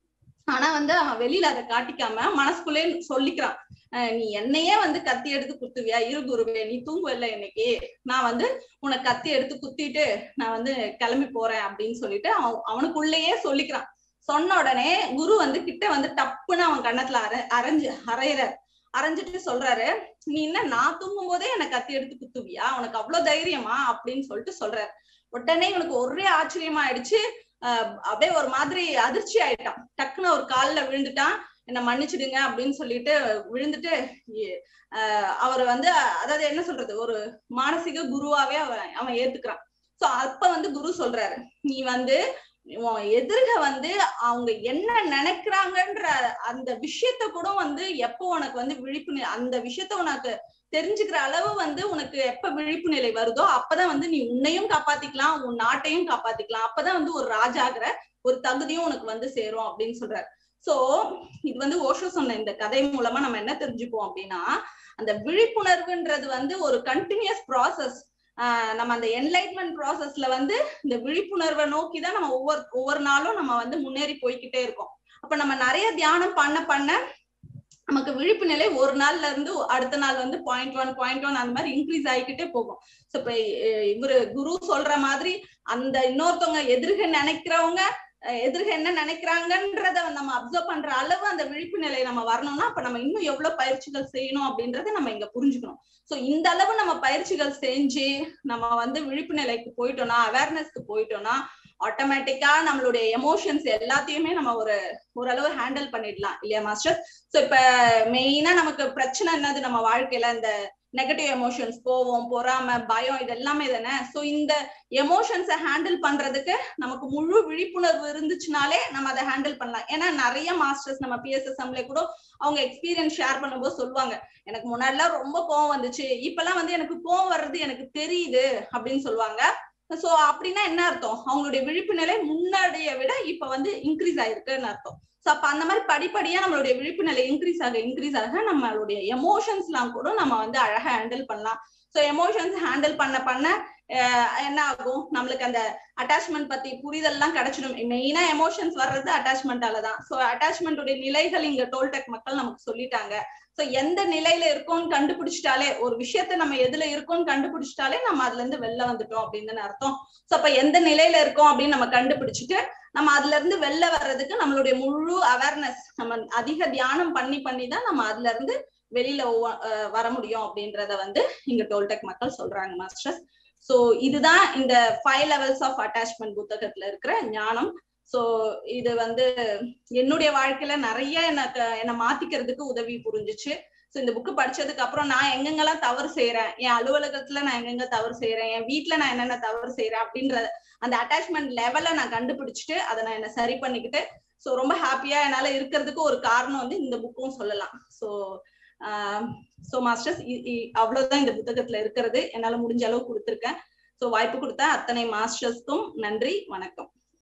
ஆனா வந்து அவன் வெளியில அதை காட்டிக்காம மனசுக்குள்ளே சொல்லிக்கிறான், நீ என்னையே வந்து கத்தி எடுத்து குத்துவியா, இரு குருவே நீ தூங்குவல்ல இன்னைக்கு, நான் வந்து உனக்கு கத்தி எடுத்து குத்திட்டு நான் வந்து கிளம்பி போறேன் அப்படின்னு சொல்லிட்டு அவன் அவனுக்குள்ளேயே சொல்லிக்கிறான். சொன்ன உடனே குரு வந்து கிட்ட வந்து டப்புன்னு அவன் கண்ணத்துல அரை அரைஞ்சு அரையிறாரு. அரைஞ்சிட்டு சொல்றாரு, நீ என்ன நான் தூங்கும் போதே என்னை கத்தி எடுத்து குத்துவியா, உனக்கு அவ்வளவு தைரியமா அப்படின்னு சொல்லிட்டு சொல்றாரு. உடனே இவனுக்கு ஒரே ஆச்சரியமா ஆயிடுச்சு. ஆஹ் அப்படியே ஒரு மாதிரி அதிர்ச்சி ஆயிட்டான். டக்குன்னு ஒரு கால்ல விழுந்துட்டான், என்ன மன்னிச்சிடுங்க அப்படின்னு சொல்லிட்டு விழுந்துட்டு ஆஹ் அவர் வந்து அதாவது என்ன சொல்றது ஒரு மானசீக குருவாவே அவன் அவன் ஏத்துக்கிறான். சோ அப்ப வந்து குரு சொல்றாரு, நீ வந்து எதிர்க வந்து அவங்க என்ன நினைக்கிறாங்கன்ற அந்த விஷயத்த கூட வந்து எப்போ உனக்கு வந்து விழிப்பு அந்த விஷயத்த உனக்கு தெரிஞ்சுக்கிற அளவு வந்து உனக்கு எப்ப விழிப்பு நிலை வருதோ அப்பதான் வந்து நீ உன்னையும் காப்பாத்திக்கலாம், உன் நாட்டையும் காப்பாத்திக்கலாம், அப்பதான் வந்து ஒரு ராஜாகிற ஒரு தகுதியும் உனக்கு வந்து சேரும் அப்படின்னு சொல்றாரு. சோ இது வந்து ஓஷோ சொன்ன இந்த கதை மூலமா நம்ம என்ன தெரிஞ்சுப்போம் அப்படின்னா, அந்த விழிப்புணர்வுன்றது வந்து ஒரு கண்டினியூஸ் ப்ராசஸ். ஆஹ் நம்ம அந்த என்லைட்மெண்ட் ப்ராசஸ்ல வந்து இந்த விழிப்புணர்வை நோக்கிதான் நம்ம ஒவ்வொரு ஒவ்வொரு நாளும் நம்ம வந்து முன்னேறி போய்கிட்டே இருக்கோம். அப்ப நம்ம நிறைய தியானம் பண்ண பண்ண நமக்கு விழிப்பு நிலை ஒரு நாள்ல இருந்து அடுத்த நாள் வந்து பாயிண்ட் ஒன் பாயிண்ட் ஒன் அந்த மாதிரி இன்க்ரீஸ் ஆகிக்கிட்டே போகும். சோ இப்ப இவரு குரு சொல்ற மாதிரி அந்த இன்னொருத்தவங்க எதிர்க நினைக்கிறவங்க எதிர்க என்ன நினைக்கிறாங்கன்றத நம்ம அப்சர்வ் பண்ற அளவு அந்த விழிப்பு நிலை நம்ம வரணும்னா அப்ப நம்ம இன்னும் எவ்வளவு பயிற்சிகள் செய்யணும் அப்படின்றத நம்ம இங்க புரிஞ்சுக்கணும். சோ இந்த அளவு நம்ம பயிற்சிகள் செஞ்சு நம்ம வந்து விழிப்பு நிலைக்கு போயிட்டோம்னா, அவேர்னஸ்க்கு போயிட்டோம்னா ஆட்டோமேட்டிக்கா நம்மளுடைய எமோஷன்ஸ் எல்லாத்தையுமே நம்ம ஒரு ஓரளவு ஹேண்டில் பண்ணிடலாம் இல்லையா மாஸ்டர்? சோ இப்ப மெயினா நமக்கு பிரச்சனை என்னது நம்ம வாழ்க்கையில இந்த நெகட்டிவ் எமோஷன்ஸ், கோவம், பொறாமை, பயம், இது எல்லாமே தானே. சோ இந்த எமோஷன்ஸை ஹேண்டில் பண்றதுக்கு நமக்கு முழு விழிப்புணர்வு இருந்துச்சுனாலே நம்ம அதை ஹேண்டில் பண்ணலாம். ஏன்னா நிறைய மாஸ்டர்ஸ் நம்ம பிஎஸ்எஸ்எம்ல கூட அவங்க எக்ஸ்பீரியன்ஸ் ஷேர் பண்ணும்போது சொல்லுவாங்க, எனக்கு முன்னாடிலாம் ரொம்ப கோவம் வந்துச்சு, இப்பெல்லாம் வந்து எனக்கு கோவம் வர்றது எனக்கு தெரியுது அப்படின்னு சொல்லுவாங்க. சோ அப்படின்னா என்ன அர்த்தம்? அவங்களுடைய விழிப்பு நிலை முன்னாடியை விட இப்ப வந்து இன்க்ரீஸ் ஆயிருக்குன்னு அர்த்தம். சோ அப்ப அந்த மாதிரி படிப்படியா நம்மளுடைய விழிப்பு நிலை இன்க்ரீஸ் ஆக இன்க்ரீஸ் ஆக நம்மளுடைய எமோஷன்ஸ் எல்லாம் கூட நம்ம வந்து அழகா ஹேண்டில் பண்ணலாம். சோ எமோஷன்ஸ் ஹேண்டில் பண்ண பண்ண என்ன ஆகும், நம்மளுக்கு அந்த அட்டாச்மெண்ட் பத்தி புரிதல் எல்லாம் கிடைச்சிடும். மெயினா எமோஷன்ஸ் வர்றது அட்டாச்மெண்டாலதான். சோ அட்டாச்மெண்டோட நிலைகள் இங்க டோல்டெக் மக்கள் நமக்கு சொல்லிட்டாங்க. சோ எந்த நிலையில இருக்கோம்னு கண்டுபிடிச்சிட்டாலே, ஒரு விஷயத்த நம்ம எதுல இருக்கோம்னு கண்டுபிடிச்சிட்டாலே நம்ம அதுல இருந்து வெளில வந்துட்டோம் அப்படின்னு அர்த்தம். சோ அப்ப எந்த நிலையில இருக்கோம் அப்படின்னு நம்ம கண்டுபிடிச்சிட்டு நம்ம அதுல இருந்து வெளில வர்றதுக்கு நம்மளுடைய முழு அவேர்னஸ், நம்ம அதிக தியானம் பண்ணி பண்ணி தான் நம்ம அதுல இருந்து வெளியில வர முடியும் அப்படின்றத வந்து இங்க டோல்டெக் மக்கள் சொல்றாங்க மாஸ்டர்ஸ். சோ இதுதான் இந்த ஃபைவ் லெவல்ஸ் ஆஃப் அட்டாச்மெண்ட் புத்தகத்துல இருக்கிற ஞானம். சோ இது வந்து என்னுடைய வாழ்க்கையில நிறைய எனக்கு என்னை மாத்திக்கிறதுக்கு உதவி புரிஞ்சிச்சு. சோ இந்த புக்கு படிச்சதுக்கு அப்புறம் நான் எங்கெங்கெல்லாம் தவறு செய்யறேன், என் அலுவலகத்துல நான் எங்கெங்க தவறு செய்யறேன், என் வீட்டுல நான் என்னென்ன தவறு செய்யறேன் அப்படின்ற அந்த அட்டாச்மெண்ட் லெவலை நான் கண்டுபிடிச்சிட்டு அதை நான் என்ன சரி பண்ணிக்கிட்டு சோ ரொம்ப ஹாப்பியா என்னால இருக்கிறதுக்கு ஒரு காரணம் வந்து இந்த புக்கும் சொல்லலாம். சோ ஆஹ் சோ மாஸ்டர்ஸ் அவ்வளவுதான் இந்த புத்தகத்துல இருக்கிறது. என்னால முடிஞ்ச அளவு கொடுத்துருக்கேன். சோ வாய்ப்பு கொடுத்த அத்தனை மாஸ்டர்ஸ்க்கும் நன்றி, வணக்கம்.